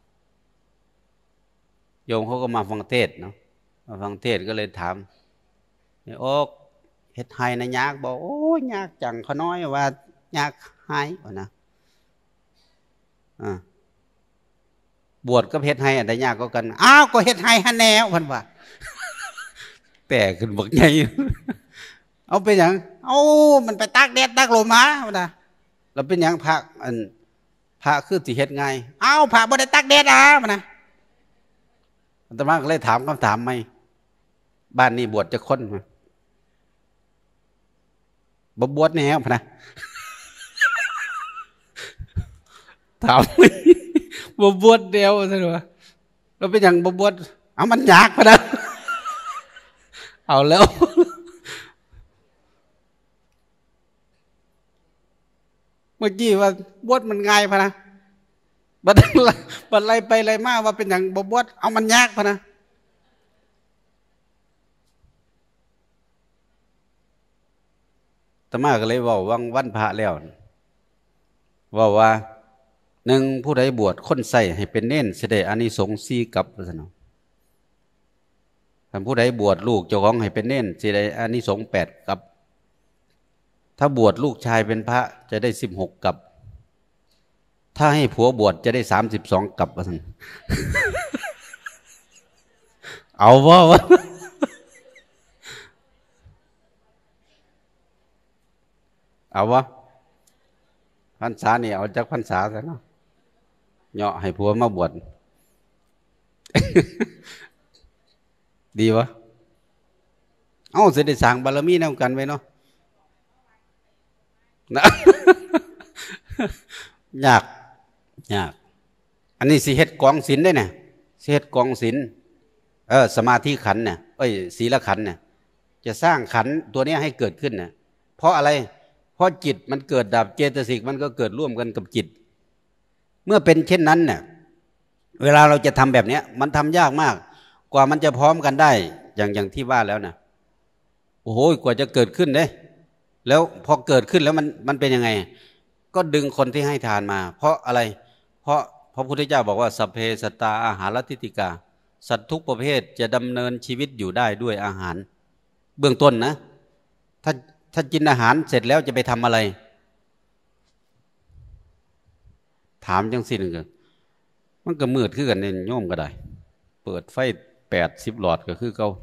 โยมเขาก็มาฟังเทศเนาะมาฟังเทศก็เลยถามนี่โอ๊กเฮ็ดไห้นะยากบอกโอ้ยยากจังเขาน้อยว่ายากไห้วะนะอ่าบวชก็เฮ็ดไห้อันใดยากก็กันอ้าวก็เฮ็ดไห้ฮะแนวพันว่าแต่ขึ้นบักใหญ่เอาเป็นอย่างเอามันไปตากแดดตากลมมาวะนะแล้วเป็นอย่างพระอันพระคือสิเฮ็ดไงอ้าวพระบ่ได้ตากแดดอ่ะวะนะอาตมาก็เลยถามคำถามไหมบ้านนี้บวชจะคนมั้ยบ่บวชแน่พะนะถามบ่บวชเดียวซะว่าแล้วเป็นอย่างบ่บวชเอามันยากพะนะเอาแล้วเมื่อกี้ว่าบวชมันง่ายพะนะบัดบัดไล่ไปไล่มาว่าเป็นอย่างบ่บวชเอามันยากพะนะอาตมาก็เลยเว้าวังวันพระแล้วเว้าว่าหนึ่งผู้ใดบวชคนใส่ให้เป็นเน้นสิได้อานิสงส์สี่กับว่าซั่นเนาะถ้าผู้ใดบวชลูกเจ้าของให้เป็นเน้นสิได้อานิสงส์แปดกับถ้าบวชลูกชายเป็นพระจะได้สิบหกกับถ้าให้ผัวบวชจะได้สามสิบสองกับว่าซั่น เอาบ่วะ เอาวะพรรษานี่เอาจากพรรษาซะเนาะเหาะให้ผัวมาบวช ดีวะเอ้าสิได้สร้างบารมีนำกันไว้เนาะนะยากยากอันนี้สิเฮ็ดกองศีลได้เนี่ยสิเฮ็ดกองศีลเออสมาธิขันเนี่ยเอ้ยศีลขันเนี่ยจะสร้างขันตัวนี้ให้เกิดขึ้นเนี่ยเพราะอะไรเพราะจิตมันเกิดดับเจตสิกมันก็เกิดร่วมกันกับจิตเมื่อเป็นเช่นนั้นเนี่ยเวลาเราจะทำแบบนี้มันทำยากมากกว่ามันจะพร้อมกันได้อย่างอย่างที่ว่าแล้วนะโอ้โหกว่าจะเกิดขึ้นเด้แล้วพอเกิดขึ้นแล้วมันมันเป็นยังไงก็ดึงคนที่ให้ทานมาเพราะอะไรเพราะพระพุทธเจ้าบอกว่าสัพเพสัตตาอาหารทิฏฐิกาสัตว์ทุกประเภทจะดำเนินชีวิตอยู่ได้ด้วยอาหารเบื้องต้นนะถ้าถ้ากินอาหารเสร็จแล้วจะไปทำอะไรถามจังสิหนึ่งมันก็มืดขึ้นกันเนี่ยโยมก็ได้เปิดไฟแปดสิบหลอดก็คือเก่า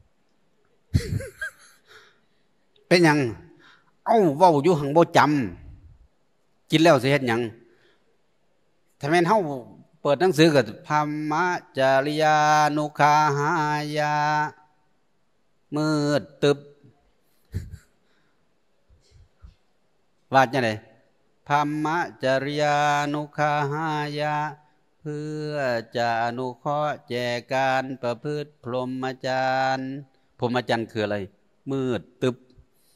เป็นยังเอ้าเว้าอยู่หังบ่จำกินแล้วสิเฮ็ดหยังถ้าแม่นเฮาเปิดหนังสือก็พรหมจริยานุคาหายามืดตึบว่าจังได๋พรหมจริยานุคาหายาเพื่อจะอนุเคราะห์แจกการประพฤติพรหมจรรย์พรหมจรรย์คืออะไรมืดตึบ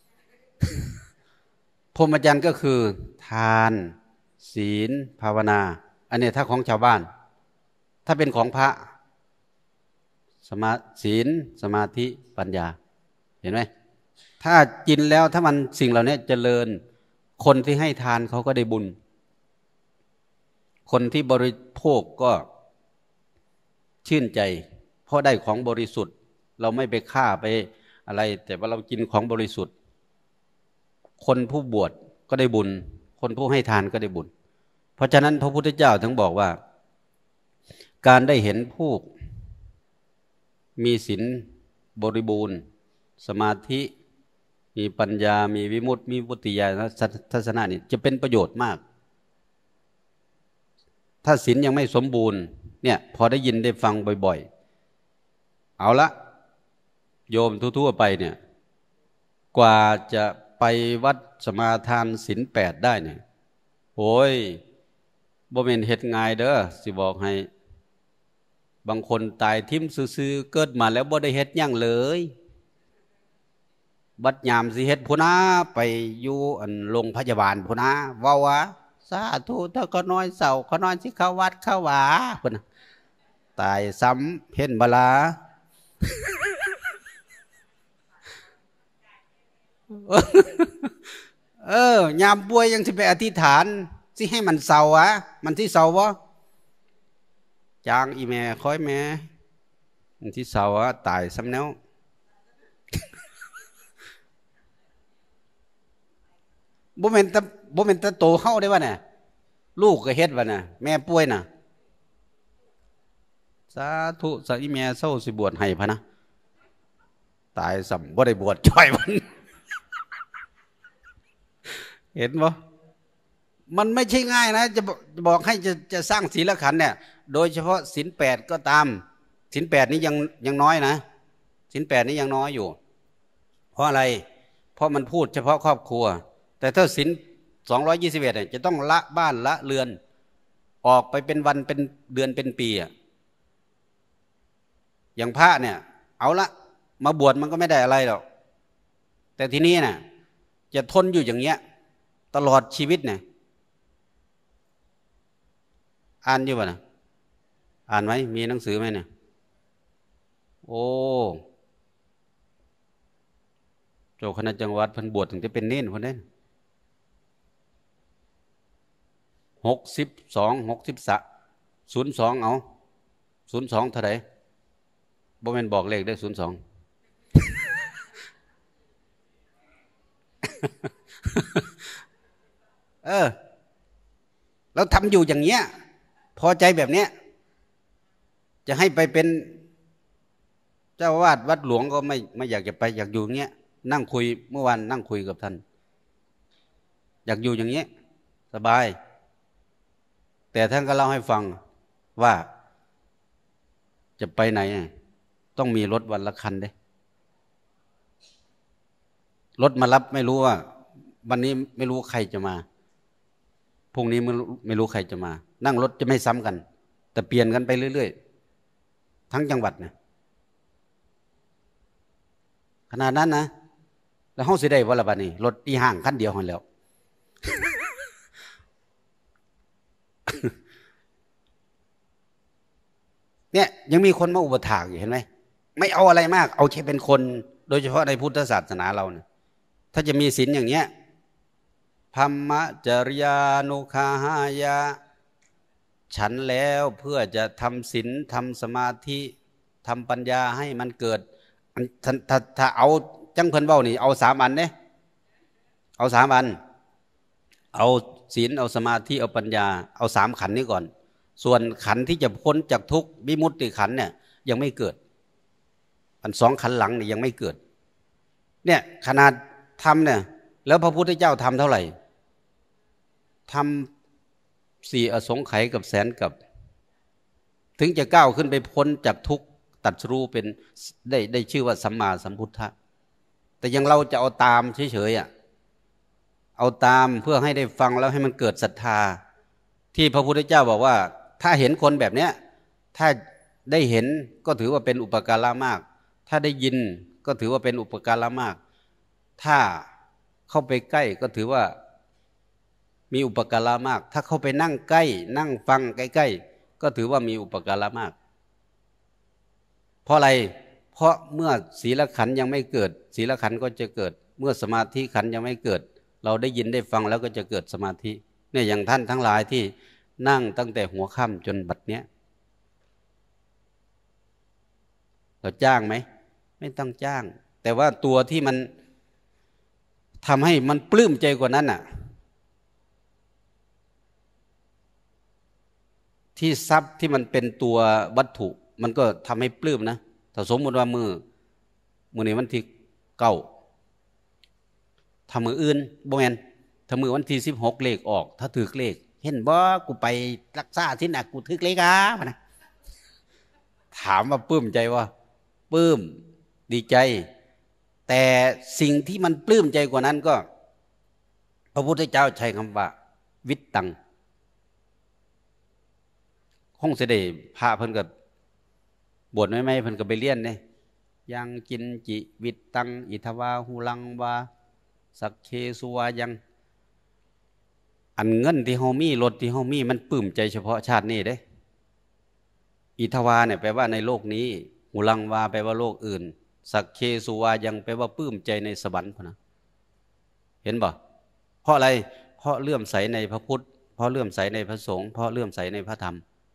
พรหมจรรย์ก็คือทานศีลภาวนาอันนี้ถ้าของชาวบ้านถ้าเป็นของพระสมาศีลสมาธิปัญญาเห็นไหมถ้ากินแล้วถ้ามันสิ่งเหล่านี้เจริญคนที่ให้ทานเขาก็ได้บุญคนที่บริโภคก็ชื่นใจเพราะได้ของบริสุทธิ์เราไม่ไปฆ่าไปอะไรแต่ว่าเรากินของบริสุทธิ์คนผู้บวชก็ได้บุญคนผู้ให้ทานก็ได้บุญเพราะฉะนั้นพระพุทธเจ้าถึงบอกว่าการได้เห็นผู้มีศีลบริบูรณ์สมาธิมีปัญญามีวิมุตติมีวุฒิญาณทัศนะนี่จะเป็นประโยชน์มากถ้าศีลยังไม่สมบูรณ์เนี่ยพอได้ยินได้ฟังบ่อยๆเอาละโยมทั่วๆไปเนี่ยกว่าจะไปวัดสมาทานศีลแปดได้เนี่ยโอ้ยบ่แม่นเฮ็ดง่ายเด้อสิบอกให้บางคนตายทิ่มซื่อๆเกิดมาแล้วบ่ได้เฮ็ดหยังเลยบัดยามสิเฮ็ดพุ่นนะไปอยู่อันโรงพยาบาลพุ่นนะเว้าว่าสาธุถ้าก็น้อยเศร้าก็น้อยสิเข้าวัดเข้าว่าพุ่นน่ะตายซ้ำเห็นบ่ล่ะเออยามป่วยยังสิไปอธิษฐานสิให้มันเศร้าอ่ะมันสิเศร้าบ่จางอีแม่คอยแม่มันสิเศร้าอ่ะตายซ้ำแล้วบ่แม่นตะบ่แม่นตะโตเฮาได้ว่าน่ะลูกก็เฮ็ดว่าน่ะแม่ป่วยน่ะสาธุสักอีแม่เศร้าสิบวชให้พะนะตายซ้ำบ่ได้บวชช่อยมันเห็นบ่มันไม่ใช่ง่ายนะจะบอกให้จะจะสร้างศีลขันธ์เนี่ยโดยเฉพาะศีลแปดก็ตามศีลแปดนี้ยังยังน้อยนะศีลแปดนี้ยังน้อยอยู่เพราะอะไรเพราะมันพูดเฉพาะครอบครัวแต่ถ้าศีลสองร้อยยี่สิบเอ็ดเนี่ยจะต้องละบ้านละเรือนออกไปเป็นวันเป็นเดือนเป็นปีอ่ะอย่างพระเนี่ยเอาละมาบวชมันก็ไม่ได้อะไรหรอกแต่ทีนี้น่ะจะทนอยู่อย่างเงี้ยตลอดชีวิตเนี่ยอ่านอยู่ป่ะนะอ่านไหมมีหนังสือไหมเนี่ยโอ้เจ้าคณะจังหวัดเพิ่นบวชถึงจะเป็นเน้นคนนั้นหกสิบสองหกสิบสะศูนย์สองเอาศูนย์สองเท่าไหร่บ่แม่นบอกเลขได้ศูนย์สองเออเราทำอยู่อย่างเงี้ยพอใจแบบเนี้ยจะให้ไปเป็นเจ้าวาดวัดหลวงก็ไม่ไม่อยากจะไปอยากอยู่อย่างเงี้ยนั่งคุยเมื่อวานนั่งคุยกับท่านอยากอยู่อย่างเงี้ยสบายแต่ท่านก็เล่าให้ฟังว่าจะไปไหนต้องมีรถวันละคันเด้รถมารับไม่รู้ว่าวันนี้ไม่รู้ใครจะมาพรุ่งนี้ไม่รู้ไม่รู้ใครจะมา นั่งรถจะไม่ซ้ำกัน แต่เปลี่ยนกันไปเรื่อยๆทั้งจังหวัดนะขนาดนั้นนะแล้วห้องสิได้วันละบัดนี้รถอีห่างคันเดียวหันแล้ว เนี่ยยังมีคนมาอุปถากอยู่เห็นไหมไม่เอาอะไรมากเอาแค่เป็นคนโดยเฉพาะในพุทธศาสนาเราเนี่ยถ้าจะมีศีลอย่างเนี้ยธรรมจริยานุคาหายะฉันแล้วเพื่อจะทำศีลทำสมาธิทำปัญญาให้มันเกิดถ้าถ้าถ้าเอาจังเพิ่นเว้านี่เอาสามอันเนี่ยเอาสามอันเอาศีลเอาสมาธิเอาปัญญาเอาสามขันนี้ก่อนส่วนขันที่จะพ้นจากทุกข์วิมุตติขันเนี่ยยังไม่เกิดอันสองขันหลังเนี่ยยังไม่เกิดเนี่ยขนาดทำเนี่ยแล้วพระพุทธเจ้าทำเท่าไหร่ทำสี่อสงไขยกับแสนกับถึงจะก้าวขึ้นไปพ้นจากทุกข์ตัดรู้เป็นได้ได้ชื่อว่าสัมมาสัมพุทธะแต่ยังเราจะเอาตามเฉยๆอ่ะเอาตามเพื่อให้ได้ฟังแล้วให้มันเกิดศรัทธาที่พระพุทธเจ้าบอกว่าถ้าเห็นคนแบบเนี้ยถ้าได้เห็นก็ถือว่าเป็นอุปการะมากถ้าได้ยินก็ถือว่าเป็นอุปการะมากถ้าเข้าไปใกล้ก็ถือว่ามีอุปการะมากถ้าเข้าไปนั่งใกล้นั่งฟังใกล้ๆก็ถือว่ามีอุปการะมากเพราะอะไรเพราะเมื่อศีลขันธ์ยังไม่เกิดศีลขันธ์ก็จะเกิดเมื่อสมาธิขันธ์ยังไม่เกิดเราได้ยินได้ฟังแล้วก็จะเกิดสมาธิเนี่ยอย่างท่านทั้งหลายที่นั่งตั้งแต่หัวค่ำจนบัดเนี้ยเราจ้างไหมไม่ต้องจ้างแต่ว่าตัวที่มันทำให้มันปลื้มใจกว่านั้นน่ะที่ทรัพย์ที่มันเป็นตัววัตถุมันก็ทำให้ปลื้มนะถ้าสมมติว่ามือมือนี้วันที่เก้าทำมืออื่นบ่แม่นถ้ามือวันที่สิบหกเลขออกถ้าถือเลขเห็นบ่กูไปรักษาที่น่ะกูถือเลขอ่ะพะนะถามว่าปลื้มใจว่าปลื้มดีใจแต่สิ่งที่มันปลื้มใจกว่านั้นก็พระพุทธเจ้าใช้คำว่าวิตตังคงสิได้พระเพิ่นก็บวชไม่ไม่เพิ่นก็ไปเรียนเนี่ยยังจินจิวิตตังอิทวาหูลังวาสักเคสุวายังอันเงินที่เฮามีรถที่เฮามีมันปลื้มใจเฉพาะชาตินี้เด้อิทวาเนี่ยแปลว่าในโลกนี้หูลังวาแปลว่าโลกอื่นสักเคสุวายังแปลว่าปลื้มใจในสวรรค์พุ่นนะเห็นบ่เพราะอะไรเพราะเลื่อมใสในพระพุทธเพราะเลื่อมใสในพระสงฆ์เพราะเลื่อมใสในพระธรรม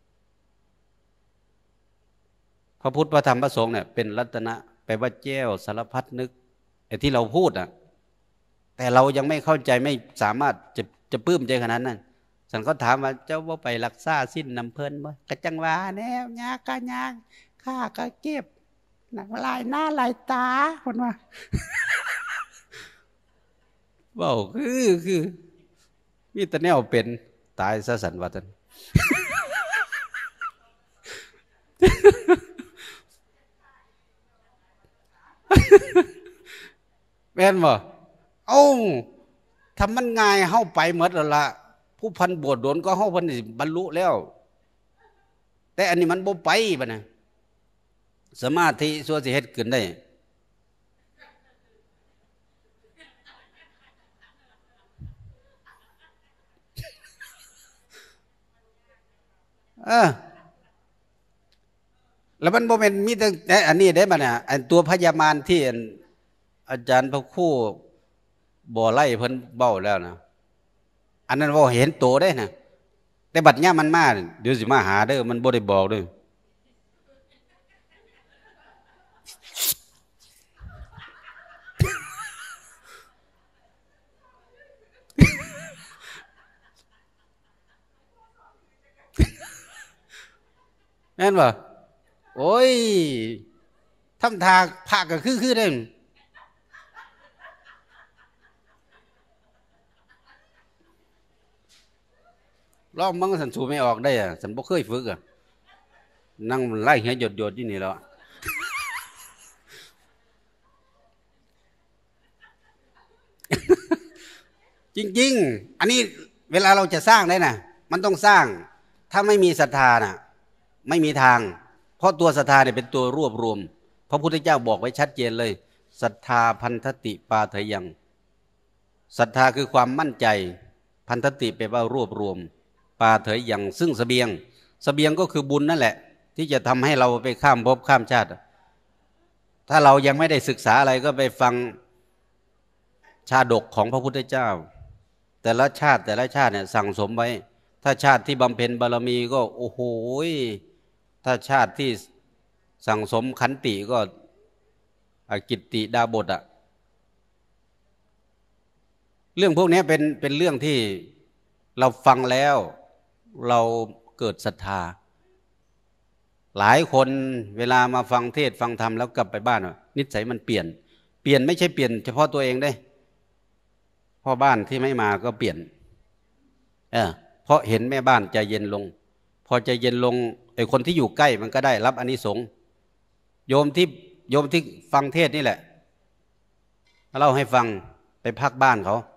พระพุทธพระธรรมพระสงฆ์เนี่ยเป็นรัตนะแปลว่าแก้วสารพัดนึกไอ้ที่เราพูดอ่ะแต่เรายังไม่เข้าใจไม่สามารถจะจะปลื้มใจขนาดนั้นฉันก็ถามว่าเจ้าว่าไปรักษาสิ้นนำเพลินบ่กะจังว่าแนวยากกะยากข้าก็เก็บหนังลายหน้าลายตาคนว่าเว้าคือคือมีแต่แนวเป็นตายซะสันว่าซั่นแม่นบ่เอ้าทำมันง่ายเฮาไปหมดแล้วล่ะผู้พันบวชโดนก็เฮาเพิ่นสิบรรลุแล้วแต่อันนี้มันบ่ไปบัดน่ะสมาธิสัวสิเฮ็ดขึ้นได้เออแล้วมันบ่แม่นมีแต่อันนี้ได้บัดน่ะอันตัวพญามารที่อาจารย์พระครูบ่ไล่เพิ่นเบ้าแล้วนะอันนั้นว่าเห็นโตได้นะแต่บัดย่ามันมาเดี๋ยวสิมาหาเด้อมันบ่ได้บอกเด้อแม่นบ่โอ้ยทำทางพระก็คือๆได้ลองมึงสันสูไม่ออกได้อ่ะสันบ่เคยฝึกอ่ะนั่งไล่เหี้ยหยดหยดอยู่นี่แล้วจริงๆอันนี้เวลาเราจะสร้างได้น่ะมันต้องสร้างถ้าไม่มีศรัทธาน่ะไม่มีทางเพราะตัวศรัทธาเนี่ยเป็นตัวรวบรวมพระพุทธเจ้าบอกไว้ชัดเจนเลยศรัทธาพันธติปาทยังศรัทธาคือความมั่นใจพันธติแปลว่ารวบรวมปาเถยยังซึ่งเสบียงเสบียงก็คือบุญนั่นแหละที่จะทำให้เราไปข้ามภพข้ามชาติถ้าเรายังไม่ได้ศึกษาอะไรก็ไปฟังชาดกของพระพุทธเจ้าแต่ละชาติแต่ละชาติเนี่ยสั่งสมไว้ถ้าชาติที่บำเพ็ญบารมีก็โอ้โหถ้าชาติที่สั่งสมขันติก็กิตติดาบทอะเรื่องพวกนี้เป็นเป็นเรื่องที่เราฟังแล้วเราเกิดศรัทธาหลายคนเวลามาฟังเทศฟังธรรมแล้วกลับไปบ้านนิสัยมันเปลี่ยนเปลี่ยนไม่ใช่เปลี่ยนเฉพาะตัวเองได้พ่อบ้านที่ไม่มาก็เปลี่ยนเออเพราะเห็นแม่บ้านใจเย็นลงพอใจเย็นลงไอ้คนที่อยู่ใกล้มันก็ได้รับอานิสงส์โยมที่โยมที่ฟังเทศนี่แหละเล่าให้ฟังไปพักบ้านเขา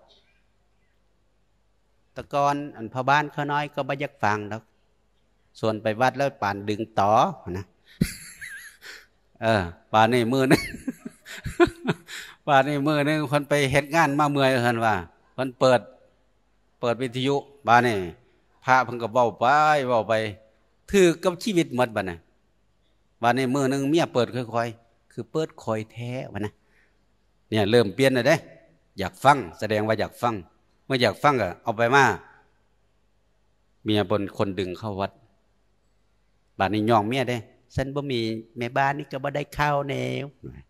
ตะกอนอันพ่อบ้านเขาน้อยก็ไม่ยักฟังแล้วส่วนไปวัดแล้วป่านดึงต่อนะเออป่านนี่มือนึงป่านนี่มือนึงคนไปเฮ็ดงานมาเมื่อยเห็นว่าคนเปิดเปิดวิทยุป่านนี่พระเพิ่งก็เว้าไปเว้าไปถือกับชีวิตหมดบัดน่ะป่านนี่มือนึงเมียเปิดค่อยๆคือเปิดคอยแท้วะนะเนี่ยเริ่มเปลี่ยนแล้วเด้อยากฟังแสดงว่าอยากฟังเมื่ออยากฟังก็เอาไปมาเมียบนคนดึงเข้าวัดบ้านนี้ย่องเมียได้ฉันบ่มีแม่บ้านนี่ก็บ่ได้เข้าแนว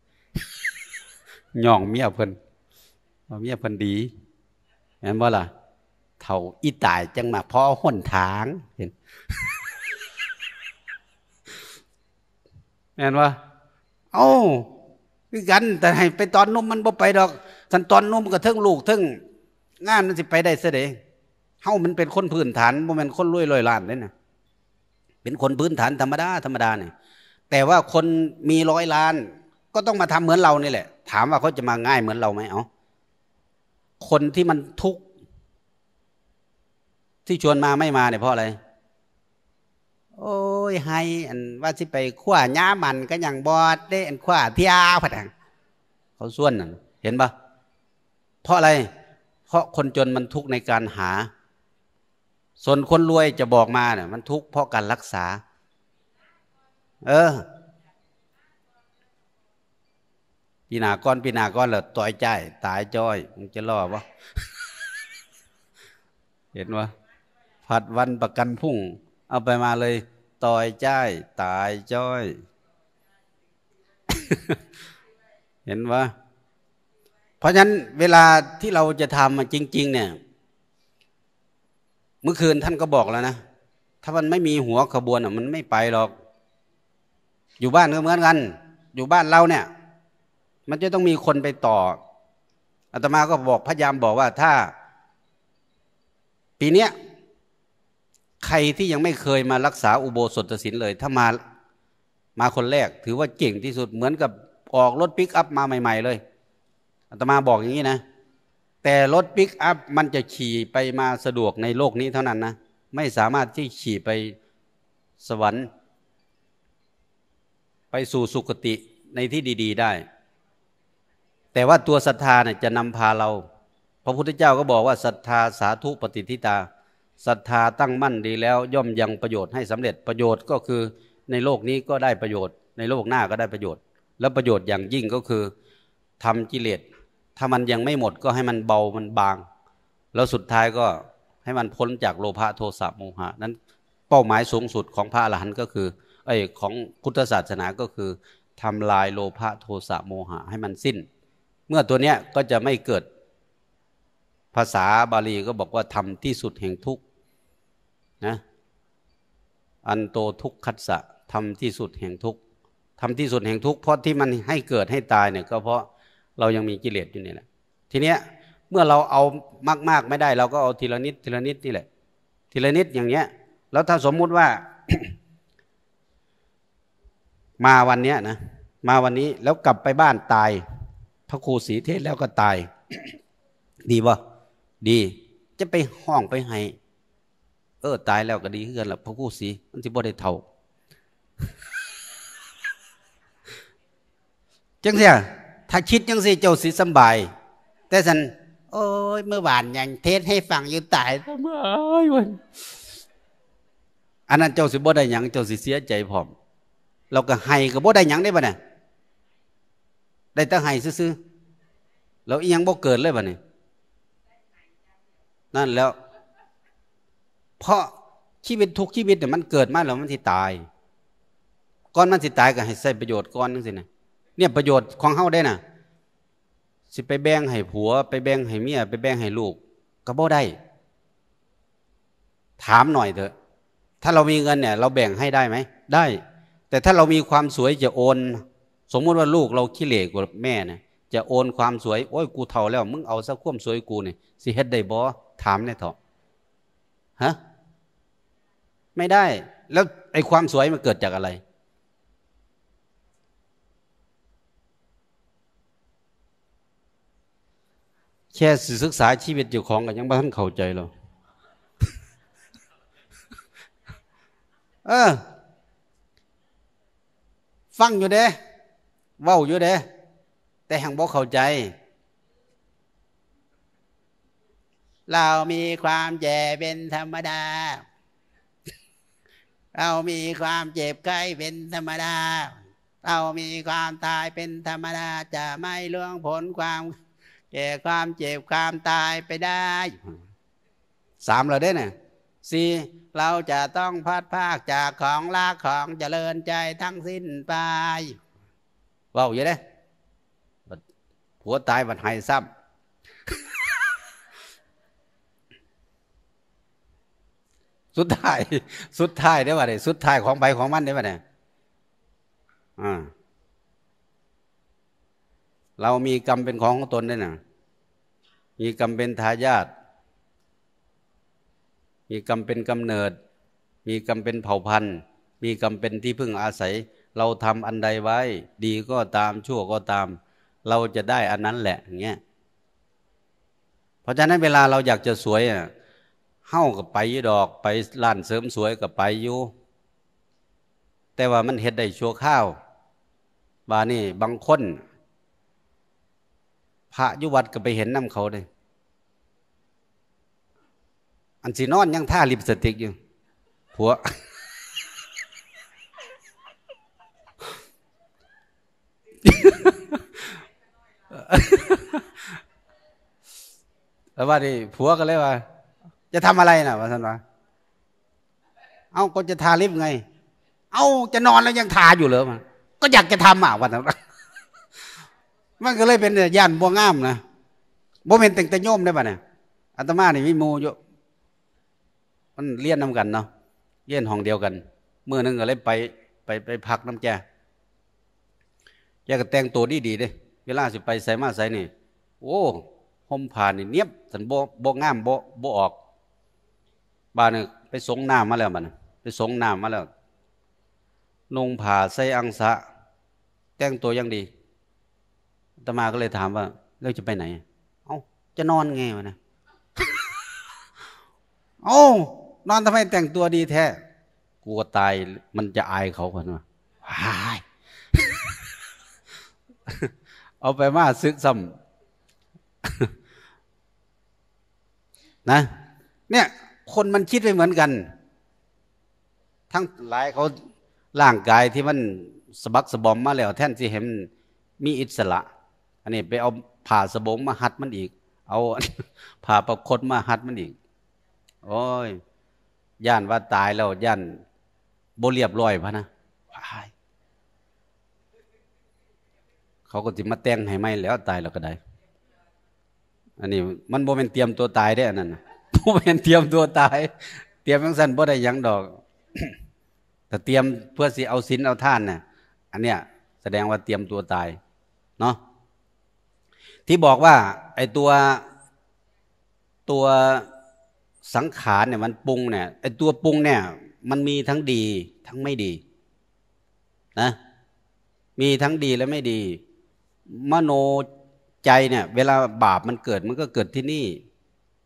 ย่องเมียเพิ่นว่าเมียเพิ่นดีเห็นบ่ล่ะเฒ่าอีตายจังมาพอหนทางเห็นเห็นว่าเอ้าคือกันแต่ให้ไปตอนนุ่มมันบ่ไปดอกสันตอนนุ่มก็เทิงลูกเทิงงานมันสิไปได้เสด็จเฮามันเป็นคนพื้นฐานบ่แม่นคนรวยร้อยล้านเลยนะเป็นคนพื้นฐานธรรมดาธรรมดาเนี่ยแต่ว่าคนมีร้อยล้านก็ต้องมาทำเหมือนเรานี่แหละถามว่าเขาจะมาง่ายเหมือนเราไหมเอาคนที่มันทุกข์ที่ชวนมาไม่มาเนี่ยเพราะอะไรโอ้ยให้อันว่าสิไปขว้าหญ้ามันก็ยังบอดได้อันขว้าเที่ยวผัดเขาส่วนน่ะเห็นปะเพราะอะไรเพราะคนจนมันทุกข์ในการหาส่วนคนรวยจะบอกมาเนี่ยมันทุกข์เพราะการรักษาเออปีหนาก้อนปีหนาก้อนแล้วต่อยใจตายจ้อยมึงจะรอวะ เห็นวะผัดวันประกันพุ่งเอาไปมาเลยต่อยใจตายจ้อย เห็นวะเพราะฉะนั้นเวลาที่เราจะทำจริงๆเนี่ยเมื่อคืนท่านก็บอกแล้วนะถ้ามันไม่มีหัวขบวนมันไม่ไปหรอกอยู่บ้านก็เหมือนกันอยู่บ้านเราเนี่ยมันจะต้องมีคนไปต่ออาตมาก็บอกพยายามบอกว่าถ้าปีเนี้ยใครที่ยังไม่เคยมารักษาอุโบสถศีลเลยถ้ามามาคนแรกถือว่าเก่งที่สุดเหมือนกับออกรถปิกอัพมาใหม่ๆเลยอาตมาบอกอย่างนี้นะแต่รถปิกอัพมันจะขี่ไปมาสะดวกในโลกนี้เท่านั้นนะไม่สามารถที่ขี่ไปสวรรค์ไปสู่สุคติในที่ดีๆได้แต่ว่าตัวศรัทธาเนี่ยจะนำพาเราพระพุทธเจ้าก็บอกว่าศรัทธาสาธุปฏิทิตาศรัทธาตั้งมั่นดีแล้วย่อมยังประโยชน์ให้สำเร็จประโยชน์ก็คือในโลกนี้ก็ได้ประโยชน์ในโลกหน้าก็ได้ประโยชน์แล้วประโยชน์อย่างยิ่งก็คือทำกิเลสถ้ามันยังไม่หมดก็ให้มันเบามันบางแล้วสุดท้ายก็ให้มันพ้นจากโลภะโทสะโมหะนั้นเป้าหมายสูงสุดของพระอรหันต์ก็คือไอ้ของพุทธศาสนาก็คือทำลายโลภะโทสะโมหะให้มันสิ้นเมื่อตัวเนี้ยก็จะไม่เกิดภาษาบาลีก็บอกว่าทำที่สุดแห่งทุกข์นะอันโตทุกขัสสะทำที่สุดแห่งทุกข์ทำที่สุดแห่งทุกข์เพราะที่มันให้เกิดให้ตายเนี่ยก็เพราะเรายังมีกิเลสอยู่นี่แหละทีเนี้ยเมื่อเราเอามากๆไม่ได้เราก็เอาทีละนิดทีละนิดนี่แหละทีละนิดอย่างเงี้ยแล้วถ้าสมมุติว่า มาวันเนี้ยนะมาวันนี้แล้วกลับไปบ้านตายพระครูศรีเทศแล้วก็ตาย ดีป่ะดีจะไปห้องไปให้เออตายแล้วก็ดีขึ้นแล้วพระกู้สีมันสิบ่ได้เท่าจังเสียถ้าคิดจังสิเจ้าสิสบายแต่ฉันโอ้ยเมื่อวานยังเทศให้ฟังอยู่ตายทำไมวันอันนั้นเจ้าสิบ่ได้หยังเจ้าสิเสียใจพร้อมเราก็ให้ก็บ่ได้หยังได้บ่เนี่ยได้แต่ให้ซื่อๆแล้วอีหยังบ่เกิดเลยบ่เนี่ยนั่นแล้วเพราะชีวิตทุกชีวิตเนี่ยมันเกิดมาแล้วมันสิตายก่อนมันสิตายก็ให้ใช้ประโยชน์ก่อนจังซี่นะเนี่ยประโยชน์ของเฮาได้น่ะสิไปแบ่งให้ผัวไปแบ่งให้เมียไปแบ่งให้ลูกก็บ่ได้ถามหน่อยเถอะถ้าเรามีเงินเนี่ยเราแบ่งให้ได้ไหมได้แต่ถ้าเรามีความสวยจะโอนสมมุติว่าลูกเราขี้เหร่กว่าแม่เนี่ยจะโอนความสวยโอ้ยกูเฒ่าแล้วมึงเอาซะความสวยกูนี่สิเฮ็ดได้บ่ถามแน่เถอะฮะไม่ได้แล้วไอ้ความสวยมันเกิดจากอะไรแค่ศึกษาชีวิตเจ้าของก็ยังบ่ทันเข้าใจหรอกเออฟังอยู่เด้เว้าอยู่เด้แต่แห่งบ่เข้าใจเรามีความแย่เป็นธรรมดาเรามีความเจ็บไข้เป็นธรรมดาเรามีความตายเป็นธรรมดาจะไม่ล่วงพ้นความแก่ความเจ็บความตายไปได้สามเราได้เนี่ยสี่เราจะต้องพัดภาคจากของรักของเจริญใจทั้งสิ้นไปว้าวอยู่เด้ผัวตายบัดหายซ้ำสุดท้ายสุดท้ายได้ป่ะเนี่ยสุดท้ายของใบของมันได้ป่ะเนี่ยอ่าเรามีกรรมเป็นของของตนด้วยนะมีกรรมเป็นทายาทมีกรรมเป็นกำเนิดมีกรรมเป็นเผ่าพันธุ์มีกรรมเป็นที่พึ่งอาศัยเราทำอันใดไว้ดีก็ตามชั่วก็ตามเราจะได้อันนั้นแหละอย่างเงี้ยเพราะฉะนั้นเวลาเราอยากจะสวยอ่ะเฮ้ากับไปดอกไปร้านเสริมสวยกับไปอยู่แต่ว่ามันเฮ็ดได้ชั่วข้าวบานี่บางคนพระยุวัดก็ไปเห็นน้ำเขาเลยอันสีนอนยังท่าลิปสติกอยู่ผัว แล้วว่าดิผัวก็เลยว่าจะทำอะไรนะว่าท่านว่าเอ้าก็จะทาลิปไงเอ้าจะนอนแล้วยังทาอยู่เหรอมันก็อยากจะทำอ่ะวันนั้นมันก็เลยเป็นย่านบัวงามนะบ่เป็นแต่งแต่โยมได้ป่ะเนี่ยอาตมานี่มีหมู่อยู่มันเรียนนำกันเนาะเรียนห้องเดียวกันเมื่อนึงก็เลยไปไปไปพักน้ำแกแกก็แต่งตัวดีดีเด้เวลาสิไปใส่มาใส่นี่โอ้ห่มผ้านี่เนียบสันโบโบงามโบโบออกบ้านนึงไปสงน้ำมาแล้วบ้านไปสงน้ำมาแล้วนุ่งผ้าใส่อังสะแต่งตัวยังดีอาตมาก็เลยถามว่าเราจะไปไหนเอ้าจะนอนไงวะนะ เอ้านอนทำไมแต่งตัวดีแท้กลัวตายมันจะอายเขาคนว่าเอาไปมาซึกซ้ำนะเนี่ยคนมันคิดไม่เหมือนกันทั้งหลายเขาร่างกายที่มันสะบักสะบอมมาแล้วแทนที่เห็นมีอิสระอันนี้ไปเอาผ่าสบงมาหัดมันอีกเอาผ่าประคตมาหัดมันอีกโอ้ยย่านว่าตายแล้วย่านโบเรียบร้อยพะนะเขาก็จิมาแต่งให้ไม่แล้วตายแล้วก็ได้อันนี้มันโบเป็นเตรียมตัวตายได้อันนั้นโบเป็นเตรียมตัวตายเตรียมยังสั้นโบได้ยังดอกแต่เตรียมเพื่อสิเอาศีลเอาท่านน่ะอันเนี้ยแสดงว่าเตรียมตัวตายเนาะที่บอกว่าไอ้ตัวตัวสังขารเนี่ยมันปรุงเนี่ยไอ้ตัวปรุงเนี่ยมันมีทั้งดีทั้งไม่ดีนะมีทั้งดีและไม่ดีมโนใจเนี่ยเวลาบาปมันเกิดมันก็เกิดที่นี่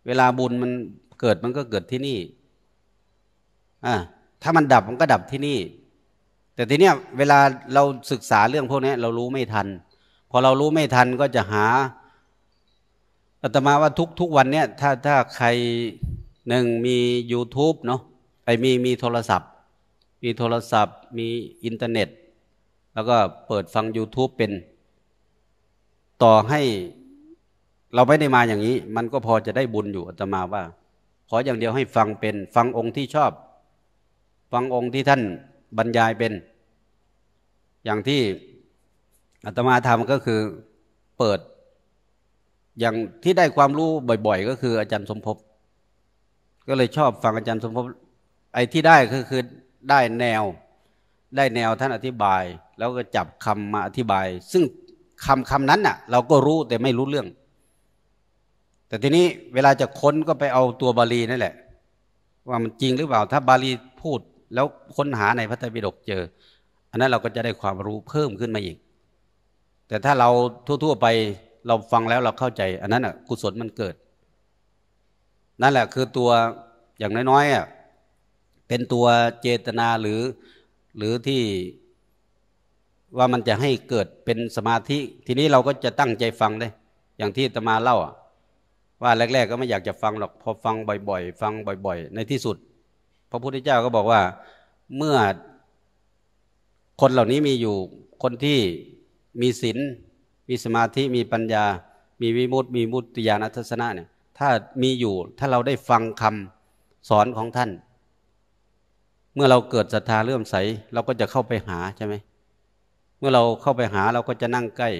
เวลาบุญมันเกิดมันก็เกิดที่นี่อ่าถ้ามันดับมันก็ดับที่นี่แต่ทีเนี้ยเวลาเราศึกษาเรื่องพวกนี้เรารู้ไม่ทันพอเรารู้ไม่ทันก็จะหาอาตมาว่าทุกทุกวันเนี้ยถ้าถ้าใครหนึ่งมี YouTube เนาะไอ้มีมีโทรศัพท์มีโทรศัพท์มีอินเทอร์เน็ตแล้วก็เปิดฟัง YouTube เป็นต่อให้เราไม่ได้มาอย่างนี้มันก็พอจะได้บุญอยู่อาตมาว่าขออย่างเดียวให้ฟังเป็นฟังองค์ที่ชอบฟังองค์ที่ท่านบรรยายเป็นอย่างที่อาตมาทำก็คือเปิดอย่างที่ได้ความรู้บ่อยๆก็คืออาจารย์สมภพก็เลยชอบฟังอาจารย์สมภพไอ้ที่ได้ก็คือได้แนวได้แนวท่านอธิบายแล้วก็จับคำมาอธิบายซึ่งคำคำนั้นน่ะเราก็รู้แต่ไม่รู้เรื่องแต่ทีนี้เวลาจะค้นก็ไปเอาตัวบาลีนั่นแหละว่ามันจริงหรือเปล่าถ้าบาลีพูดแล้วค้นหาในพระไตรปิฎกเจออันนั้นเราก็จะได้ความรู้เพิ่มขึ้นมาอีกแต่ถ้าเราทั่วๆไปเราฟังแล้วเราเข้าใจอันนั้นอ่ะกุศลมันเกิดนั่นแหละคือตัวอย่างน้อยๆอ่ะเป็นตัวเจตนาหรือหรือที่ว่ามันจะให้เกิดเป็นสมาธิทีนี้เราก็จะตั้งใจฟังได้อย่างที่อาตมาเล่าว่าแรกๆก็ไม่อยากจะฟังหรอกพอฟังบ่อยๆฟังบ่อยๆในที่สุดพระพุทธเจ้าก็บอกว่าเมื่อคนเหล่านี้มีอยู่คนที่มีศีลมีสมาธิมีปัญญามีวิมุตติมีมุตติญาณทัศนะเนี่ยถ้ามีอยู่ถ้าเราได้ฟังคำสอนของท่านเมื่อเราเกิดศรัทธาเลื่อมใสเราก็จะเข้าไปหาใช่ไหมเมื่อเราเข้าไปหาเราก็จะนั่งใกล้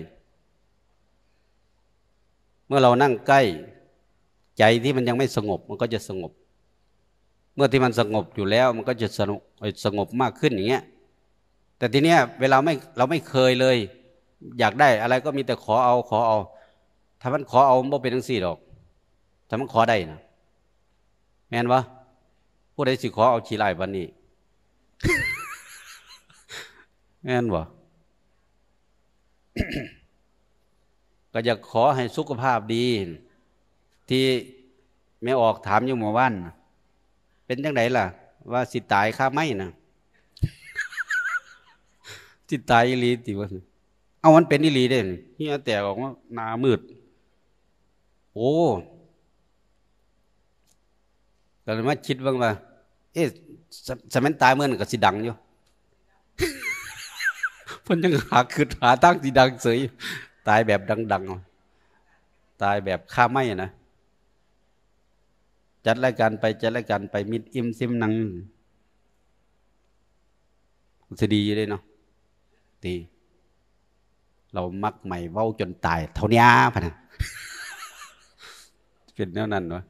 เมื่อเรานั่งใกล้ใจที่มันยังไม่สงบมันก็จะสงบเมื่อที่มันสงบอยู่แล้วมันก็จะสงบสงบมากขึ้นอย่างเงี้ยแต่ทีเนี้ยเวลาไม่เราไม่เคยเลยอยากได้อะไรก็มีแต่ขอเอาขอเอาถ้ามันขอเอาไม่เป็นทั้งสี่ดอกถ้ามันขอได้นะแม่นวะผู้ใดสิขอเอาขี้ไล่วันนี้ แม่นวะ ก็อยากขอให้สุขภาพดีที่แม่ออกถามอยู่เมื่อวานเป็นจังไดล่ะว่าสิตายข้าไม่นะ สิตายอีหลีติวะเอามันเป็นอีหลีเด้เฮียแตกออกว่าหน้ามืดโอ้ก็เลยมาคิดบ้างว่าเอ๊ะสมัยตายเมื่อนั้นก็สิดังอยู่ เพิ่นยังหาคือหาตั้งสิดังเสยตายแบบดังๆตายแบบข้าไม่นะจัดรายการไปจัดรายการไปมิดอิ่มซิมนังจะดีเลยเนาะดีเรามักใหม่เว้าจนตายเท่านี้พะนะ เป็นแนวนั้นวะ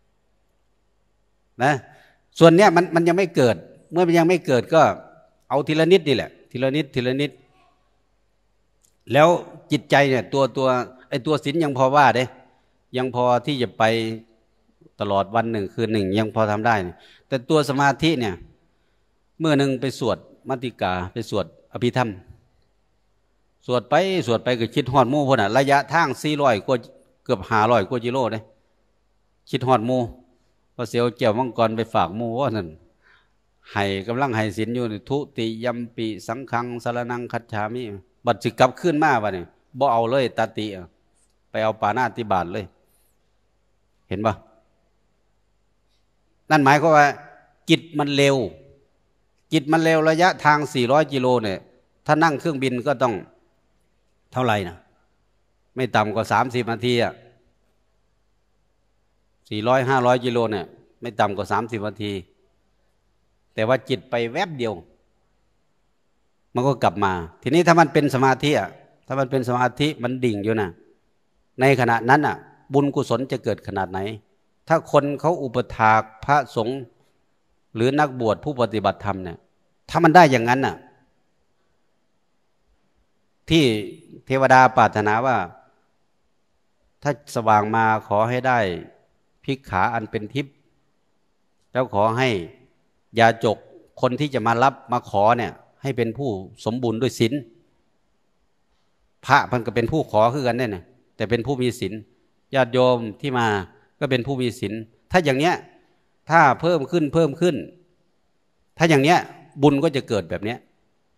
นะส่วนเนี้ยมันมันยังไม่เกิดเมื่อมันยังไม่เกิดก็เอาทีละนิดนี่แหละทีละนิดทีละนิดแล้วจิตใจเนี่ยตัวตัวไอ้ตัวศีลยังพอว่าเด้ยังพอที่จะไปตลอดวันหนึ่งคืนหนึ่งยังพอทำได้แต่ตัวสมาธิเนี่ยเมื่อหนึ่งไปสวดมัตติกาไปสวดอภิธรรมสวดไปสวดไปก็คิดฮอดหมู่พุ่นน่ะระยะทางสี่ร้อยกว่าเกือบห้าร้อยกว่ากิโลเด้คิดฮอดหมู่พอเสียวเกี่ยวมังกรไปฝากหมู่ว่านั่นให้กำลังให้ศีลอยู่ทุติยัมปิสังฆังสรณังคัจฉามิบัดสิกลับขึ้นมาบัดนี้บ่เอาเลยตาติไปเอาปาณาติบาตเลยเห็นปะนั่นหมายความว่าจิตมันเร็วจิตมันเร็วระยะทางสี่ร้อยกิโลเนี่ยถ้านั่งเครื่องบินก็ต้องเท่าไหร่นะไม่ต่ำกว่าสามสิบนาทีอ่ะสี่ร้อยห้าร้อยกิโลเนี่ยไม่ต่ำกว่าสามสิบนาทีแต่ว่าจิตไปแวบเดียวมันก็กลับมาทีนี้ถ้ามันเป็นสมาธิอ่ะถ้ามันเป็นสมาธิมันดิ่งอยู่นะในขณะนั้นอ่ะบุญกุศลจะเกิดขนาดไหนถ้าคนเขาอุปถากพระสงฆ์หรือนักบวชผู้ปฏิบัติธรรมเนี่ยถ้ามันได้อย่างนั้นน่ะที่เทวดาปรารถนาว่าถ้าสว่างมาขอให้ได้ภิกขาอันเป็นทิพย์แล้วขอให้ยาจกคนที่จะมารับมาขอเนี่ยให้เป็นผู้สมบูรณ์ด้วยศีลพระมันก็เป็นผู้ขอคือกันเนี่ยแต่เป็นผู้มีศีลญาติโยมที่มาก็เป็นผู้มีศีลถ้าอย่างเนี้ยถ้าเพิ่มขึ้นเพิ่มขึ้นถ้าอย่างเนี้ยบุญก็จะเกิดแบบเนี้ย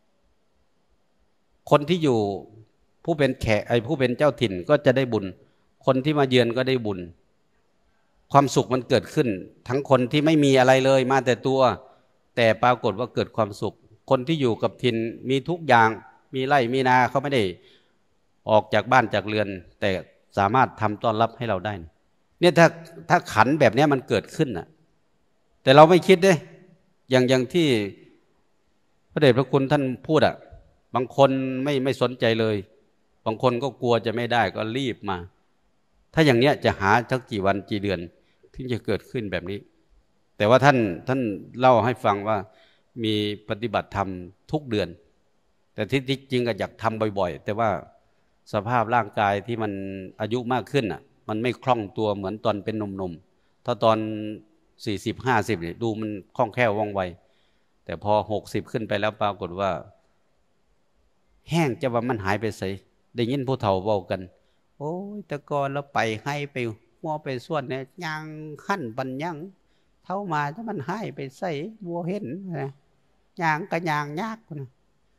คนที่อยู่ผู้เป็นแขกไอ้ผู้เป็นเจ้าถิ่นก็จะได้บุญคนที่มาเยือนก็ได้บุญความสุขมันเกิดขึ้นทั้งคนที่ไม่มีอะไรเลยมาแต่ตัวแต่ปรากฏว่าเกิดความสุขคนที่อยู่กับถิ่นมีทุกอย่างมีไร่มีนาเขาไม่ได้ออกจากบ้านจากเรือนแต่สามารถทำต้อนรับให้เราได้เนี่ยถ้าถ้าขันแบบนี้มันเกิดขึ้นน่ะแต่เราไม่คิดเด้อย่างอย่างที่พระเดชพระคุณท่านพูดอ่ะบางคนไม่ไม่สนใจเลยบางคนก็กลัวจะไม่ได้ก็รีบมาถ้าอย่างเนี้ยจะหาสักกี่วันกี่เดือนถึงจะเกิดขึ้นแบบนี้แต่ว่าท่านท่านเล่าให้ฟังว่ามีปฏิบัติธรรมทุกเดือนแต่ที่จริงก็อยากทำบ่อยๆแต่ว่าสภาพร่างกายที่มันอายุมากขึ้นอ่ะมันไม่คล่องตัวเหมือนตอนเป็นหนุ่มๆถ้าตอนสี่สิบห้าสิบเนี่ยดูมันคล่องแคล่วว่องไวแต่พอหกสิบขึ้นไปแล้วปรากฏว่าแห้งจะว่ามันหายไปใส่ได้ยินผู้เฒ่าเว้ากันโอ้ยแต่ก่อนเราไปให้ไปหัวไปส่วนเนี่ยยางขั้นปันยังเท่ามาถ้ามันหายไปใส่บัวเห็นนะยางกระยางยากนะ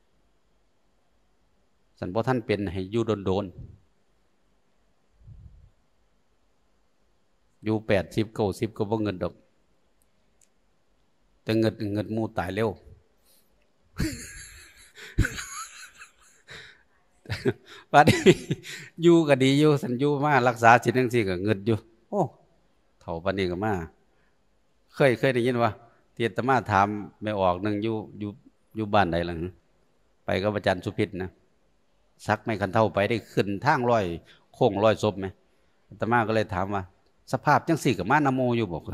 สันพอท่านเป็นให้อยู่โดนๆอยู่แปดสิบเก้าสิบก็บ่เงินดอกแต่เงินเงินมูตายเร็วว่าดีอยู่ก็ดีอยู่สันอยู่มารักษาศีลทั้งสี่ก็เงินอยู่โอ้เท่าปานนี้ก็มาเคยเคยได้ยินว่าเทียตมาถามไม่ออกหนึ่งอยู่อยู่อยู่บ้านใดหลังไปกับอาจารย์สุพิษนะซักไม่คันเท่าไปได้ขึ้นทางร้อยโค้งร้อยศพไหมอาตมาก็เลยถามว่าสภาพจังสี่กับมานโมอยู่บอก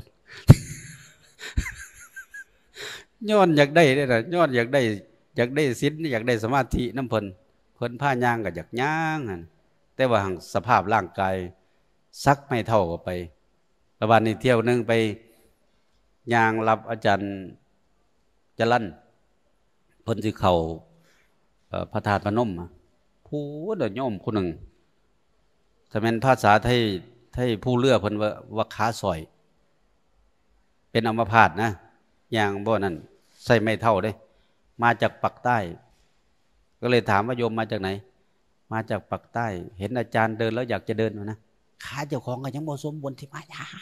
ย้อนอยากได้เนี่ยนะย้อนอยากได้อยากได้ศีลอยากได้สมาธิน้ำเพลินเพลินผ้าย่างกับอยากย่างแต่ว่าสภาพร่างกายซักไม่เท่ากับไประบาดในเที่ยวนึงไปย่างรับอาจารย์จรัญเพิ่นสิเข้าพระธาตุพนมผู้เดินโยมคนหนึ่งถ้าเป็นภาษาไทยไทยผู้เลือเพิ่นว่าว่าขาซอยเป็นอัมพาตนะอย่างบ่นั่นใส่ไม่เท่าเด้มาจากปักใต้ก็เลยถามว่าโยมมาจากไหนมาจากปักใต้เห็นอาจารย์เดินแล้วอยากจะเดินนะขาเจ้าของก็ยังบ่สมบูรณ์ที่มายาก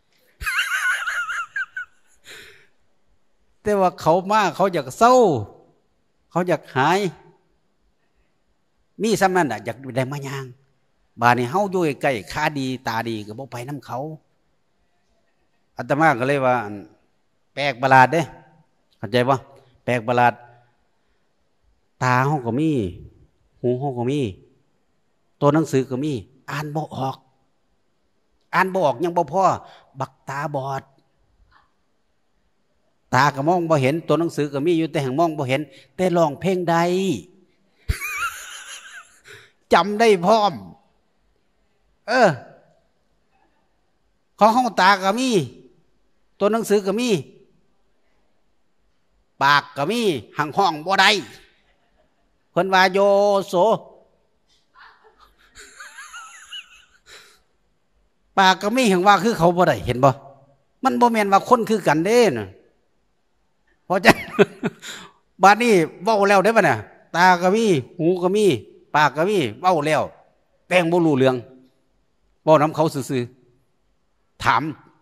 แต่ว่าเขามาเขาอยากเศร้าเขาอยากหายมีซ้ำนั้นอ่ะอยากได้มายางบาดนี้เฮาอยู่ใกล้ขาดีตาดีก็บ่ไปนำเขาอาตมาก็เลยว่าแปลกประหลาดเด้เข้าใจบ่แปลกประหลาดตาเฮาก็มีหูเฮาก็มีตัวหนังสือก็มีอ่านบ่ออกอ่านบ่ออกยังบ่พอบักตาบอดตาก็มองบ่เห็นตัวหนังสือก็มีอยู่แต่แห่งมองบ่เห็นแต่ร้องเพลงใด จำได้พร้อมเออของห้องตาก็มีตัวหนังสือก็มีปากก็มีหังห้องบ่ได้เพิ่นว่าโยโสปากก็มีหังว่าคือเขาบ่ได้เห็นบ่มันบ่แม่นว่าคนคือกันเด้น่ะพอจะบัดนี้เว้าแล้วได้ป่ะน่ะตาก็มีหูก็มีปากก็มีเว้าแล้วแป้งบ่รู้เรื่องเว้านำเขาซื่อๆถาม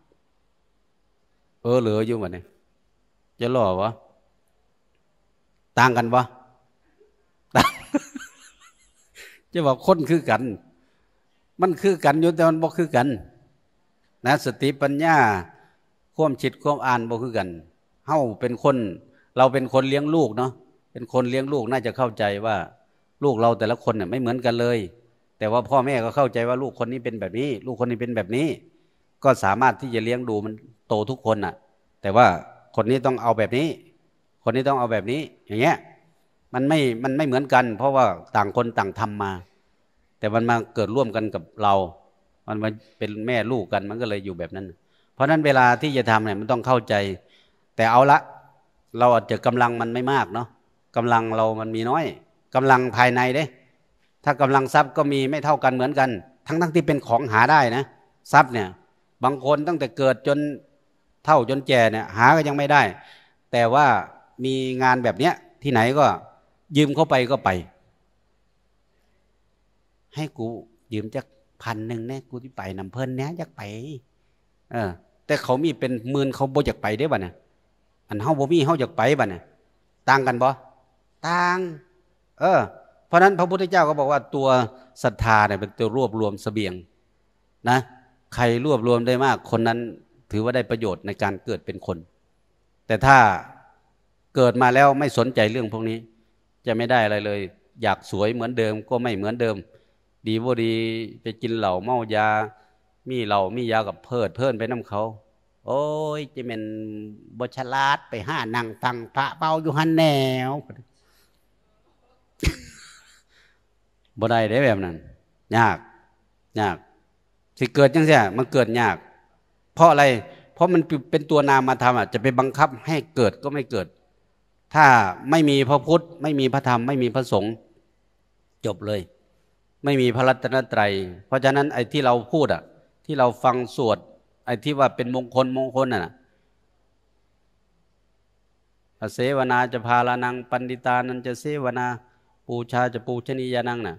เออเหลืออยู่บัดนี้จะรอวะต่างกันบ่ต่างจะบอกคนคือกันมันคือกันอยู่แต่มันบ่คือกันนะสติปัญญาความคิดความอ่านบ่คือกันเฮาเป็นคนเราเป็นคนเลี้ยงลูกเนาะเป็นคนเลี้ยงลูกน่าจะเข้าใจว่าลูกเราแต่ละคนเนี่ยไม่เหมือนกันเลยแต่ว่าพ่อแม่ก็เข้าใจว่าลูกคนนี้เป็นแบบนี้ลูกคนนี้เป็นแบบนี้ก็สามารถที่จะเลี้ยงดูมันโตทุกคนน่ะแต่ว่าคนนี้ต้องเอาแบบนี้คนนี้ต้องเอาแบบนี้อย่างเงี้ยมันไม่มันไม่เหมือนกันเพราะว่าต่างคนต่างทำมาแต่มันมาเกิดร่วมกันกับเรามันมาเป็นแม่ลูกกันมันก็เลยอยู่แบบนั้นเพราะนั้นเวลาที่จะทำเนี่ยมันต้องเข้าใจแต่เอาละเราอาจจะกำลังมันไม่มากเนาะกำลังเรามันมีน้อยกำลังภายในเด้ถ้ากำลังทรัพย์ก็มีไม่เท่ากันเหมือนกันทั้งทั้งที่เป็นของหาได้นะทรัพย์เนี่ยบางคนตั้งแต่เกิดจนเฒ่าจนแก่เนี่ยหาก็ยังไม่ได้แต่ว่ามีงานแบบเนี้ยที่ไหนก็ยืมเข้าไปก็ไปให้กูยืมจักพันหนึ่งเนี่ยกูที่ไปนำเพิ่นเนี้ยอยากไปเออแต่เขามีเป็นหมื่นเขาบ่อยากไปได้บ่เนี่ยอันเฮาบ่มีเฮาอยากไปบ่เนี่ยต่างกันบ่ต่างเออเพราะนั้นพระพุทธเจ้าก็บอกว่าตัวศรัทธาเนี่ยเป็นตัวรวบรวมเสบียงนะใครรวบรวมได้มากคนนั้นถือว่าได้ประโยชน์ในการเกิดเป็นคนแต่ถ้าเกิดมาแล้วไม่สนใจเรื่องพวกนี้จะไม่ได้อะไรเลยอยากสวยเหมือนเดิมก็ไม่เหมือนเดิมดีบ่ดีไปกินเหล้าเมายามีเหล้ามียากับเพิดเพิ่นไปน้ำเขาโอ้ยจะเป็นบฉลาดไปห้านั่งฟังพระเป้าอยู่หันแนวบ่ได้ได้แบบนั้นยากยากสิเกิดจังซี่มันเกิดยากเพราะอะไรเพราะมันเป็นตัวนามธรรมอ่ะจะไปบังคับให้เกิดก็ไม่เกิดถ้าไม่มีพระพุทธไม่มีพระธรรมไม่มีพระสงฆ์จบเลยไม่มีพระรัตนตรัยเพราะฉะนั้นไอ้ที่เราพูดอ่ะที่เราฟังสวดไอ้ที่ว่าเป็นมงคลมงคลน่ะเสวนาจะพาลานังปันดิตานันจะเสวนาปูชาจะปูชนียานังน่ะ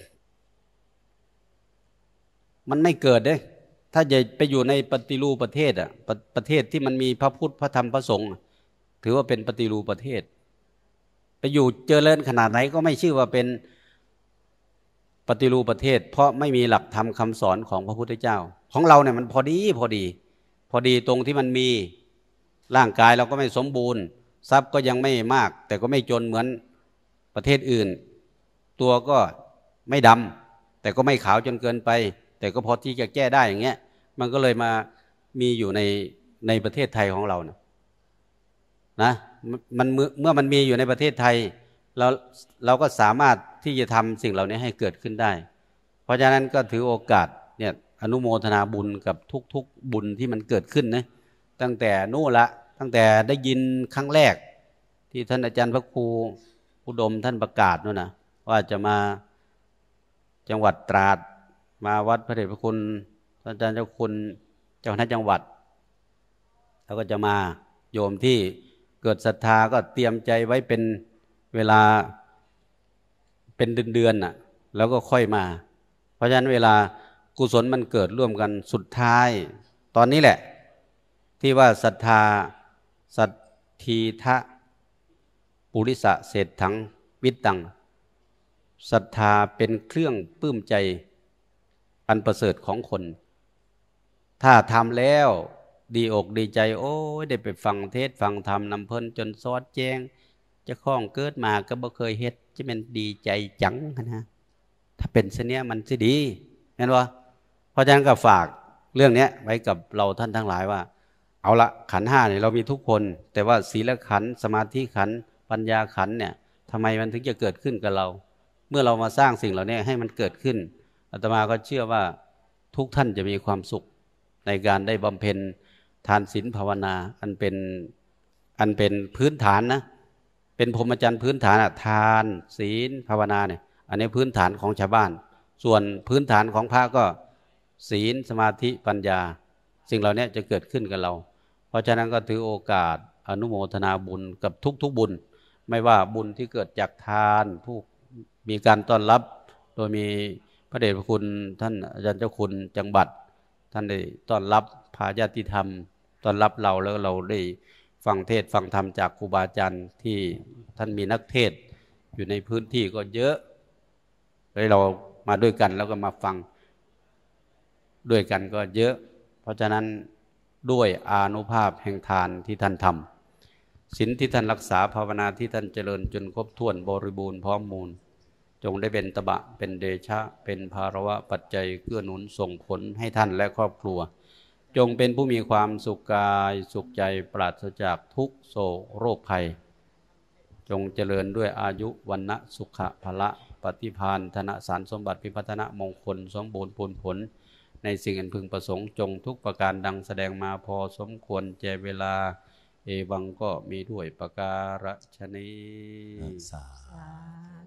มันไม่เกิดเด้ถ้าจะไปอยู่ในปฏิรูปประเทศอ่ะประประเทศที่มันมีพระพุทธพระธรรมพระสงฆ์ถือว่าเป็นปฏิรูปประเทศไปอยู่เจริญขนาดไหนก็ไม่ชื่อว่าเป็นปฏิรูปประเทศเพราะไม่มีหลักธรรมคำสอนของพระพุทธเจ้าของเราเนี่ยมันพอดีพอดีพอดีตรงที่มันมีร่างกายเราก็ไม่สมบูรณ์ทรัพย์ก็ยังไม่มากแต่ก็ไม่จนเหมือนประเทศอื่นตัวก็ไม่ดำแต่ก็ไม่ขาวจนเกินไปแต่ก็พอที่จะแก้ได้อย่างเงี้ยมันก็เลยมามีอยู่ในในประเทศไทยของเรานะนะมันเมื่อมันมีอยู่ในประเทศไทยเราเราก็สามารถที่จะทำสิ่งเหล่านี้ให้เกิดขึ้นได้เพราะฉะนั้นก็ถือโอกาสเนี่ยอนุโมทนาบุญกับทุกๆบุญที่มันเกิดขึ้นนะตั้งแต่นู่นละตั้งแต่ได้ยินครั้งแรกที่ท่านอาจารย์พระครูอุดมท่านประกาศนู่นนะว่าจะมาจังหวัดตราดมาวัดพระเดชพระคุณท่านอาจารย์เจ้าคุณเจ้าคณะจังหวัดแล้วก็จะมาโยมที่เกิดศรัทธาก็เตรียมใจไว้เป็นเวลาเป็นเดือนๆน่ะแล้วก็ค่อยมาเพราะฉะนั้นเวลากุศลมันเกิดร่วมกันสุดท้ายตอนนี้แหละที่ว่าศรัทธาสัทธีทะปุริสะเศรษฐังวิตตังศรัทธาเป็นเครื่องปลื้มใจอันประเสริฐของคนถ้าทำแล้วดีอกดีใจโอ้ยได้ไปฟังเทศฟังธรรมนำเพิ่นจนซอดแจ้งจะคล้องเกิดมาก็บ่เคยเฮ็ดจะเป็นดีใจจังนะถ้าเป็นเช่นนี้มันสิดีเห็นบ่เพราะฉะนั้นก็ฝากเรื่องนี้ไว้กับเราท่านทั้งหลายว่าเอาละขันธ์ห้าเนี่ยเรามีทุกคนแต่ว่าศีลขันธ์สมาธิขันธ์ปัญญาขันธ์เนี่ยทำไมมันถึงจะเกิดขึ้นกับเราเมื่อเรามาสร้างสิ่งเหล่านี้ให้มันเกิดขึ้นอาตมาก็เชื่อว่าทุกท่านจะมีความสุขในการได้บำเพ็ญทานศีลภาวนาอันเป็นอันเป็นพื้นฐานนะเป็นพรหมจรรย์พื้นฐานอะทานศีลภาวนาเนี่ยอันนี้พื้นฐานของชาวบ้านส่วนพื้นฐานของพระก็ศีลสมาธิปัญญาสิ่งเหล่านี้จะเกิดขึ้นกับเราเพราะฉะนั้นก็ถือโอกาสอนุโมทนาบุญกับทุกๆบุญไม่ว่าบุญที่เกิดจากทานผู้มีการต้อนรับโดยมีพระเดชพระคุณท่านอาจารย์เจ้าคุณจังหวัดท่านได้ต้อนรับพาญาติธรรมต้อนรับเราแล้วเราได้ฟังเทศฟังธรรมจากครูบาอาจารย์ที่ท่านมีนักเทศอยู่ในพื้นที่ก็เยอะเลยเรามาด้วยกันแล้วก็มาฟังด้วยกันก็เยอะเพราะฉะนั้นด้วยอานุภาพแห่งทานที่ท่านทำศีลที่ท่านรักษาภาวนาที่ท่านเจริญจนครบถ้วนบริบูรณ์พร้อมมูลจงได้เป็นตบะเป็นเดชะเป็นภาระวะปัจจัยเกื้อหนุนส่งผลให้ท่านและครอบครัวจงเป็นผู้มีความสุขกายสุขใจปราศจากทุกโศกโรคภัยจงเจริญด้วยอายุวันนะสุขะพละปฏิภาณธนสารสมบัติพิพัฒนมงคลสมบูรณ์ผลผลในสิ่งอันพึงประสงค์จงทุกประการดังแสดงมาพอสมควรแก่เวลาเอวังก็มีด้วยประการฉะนี้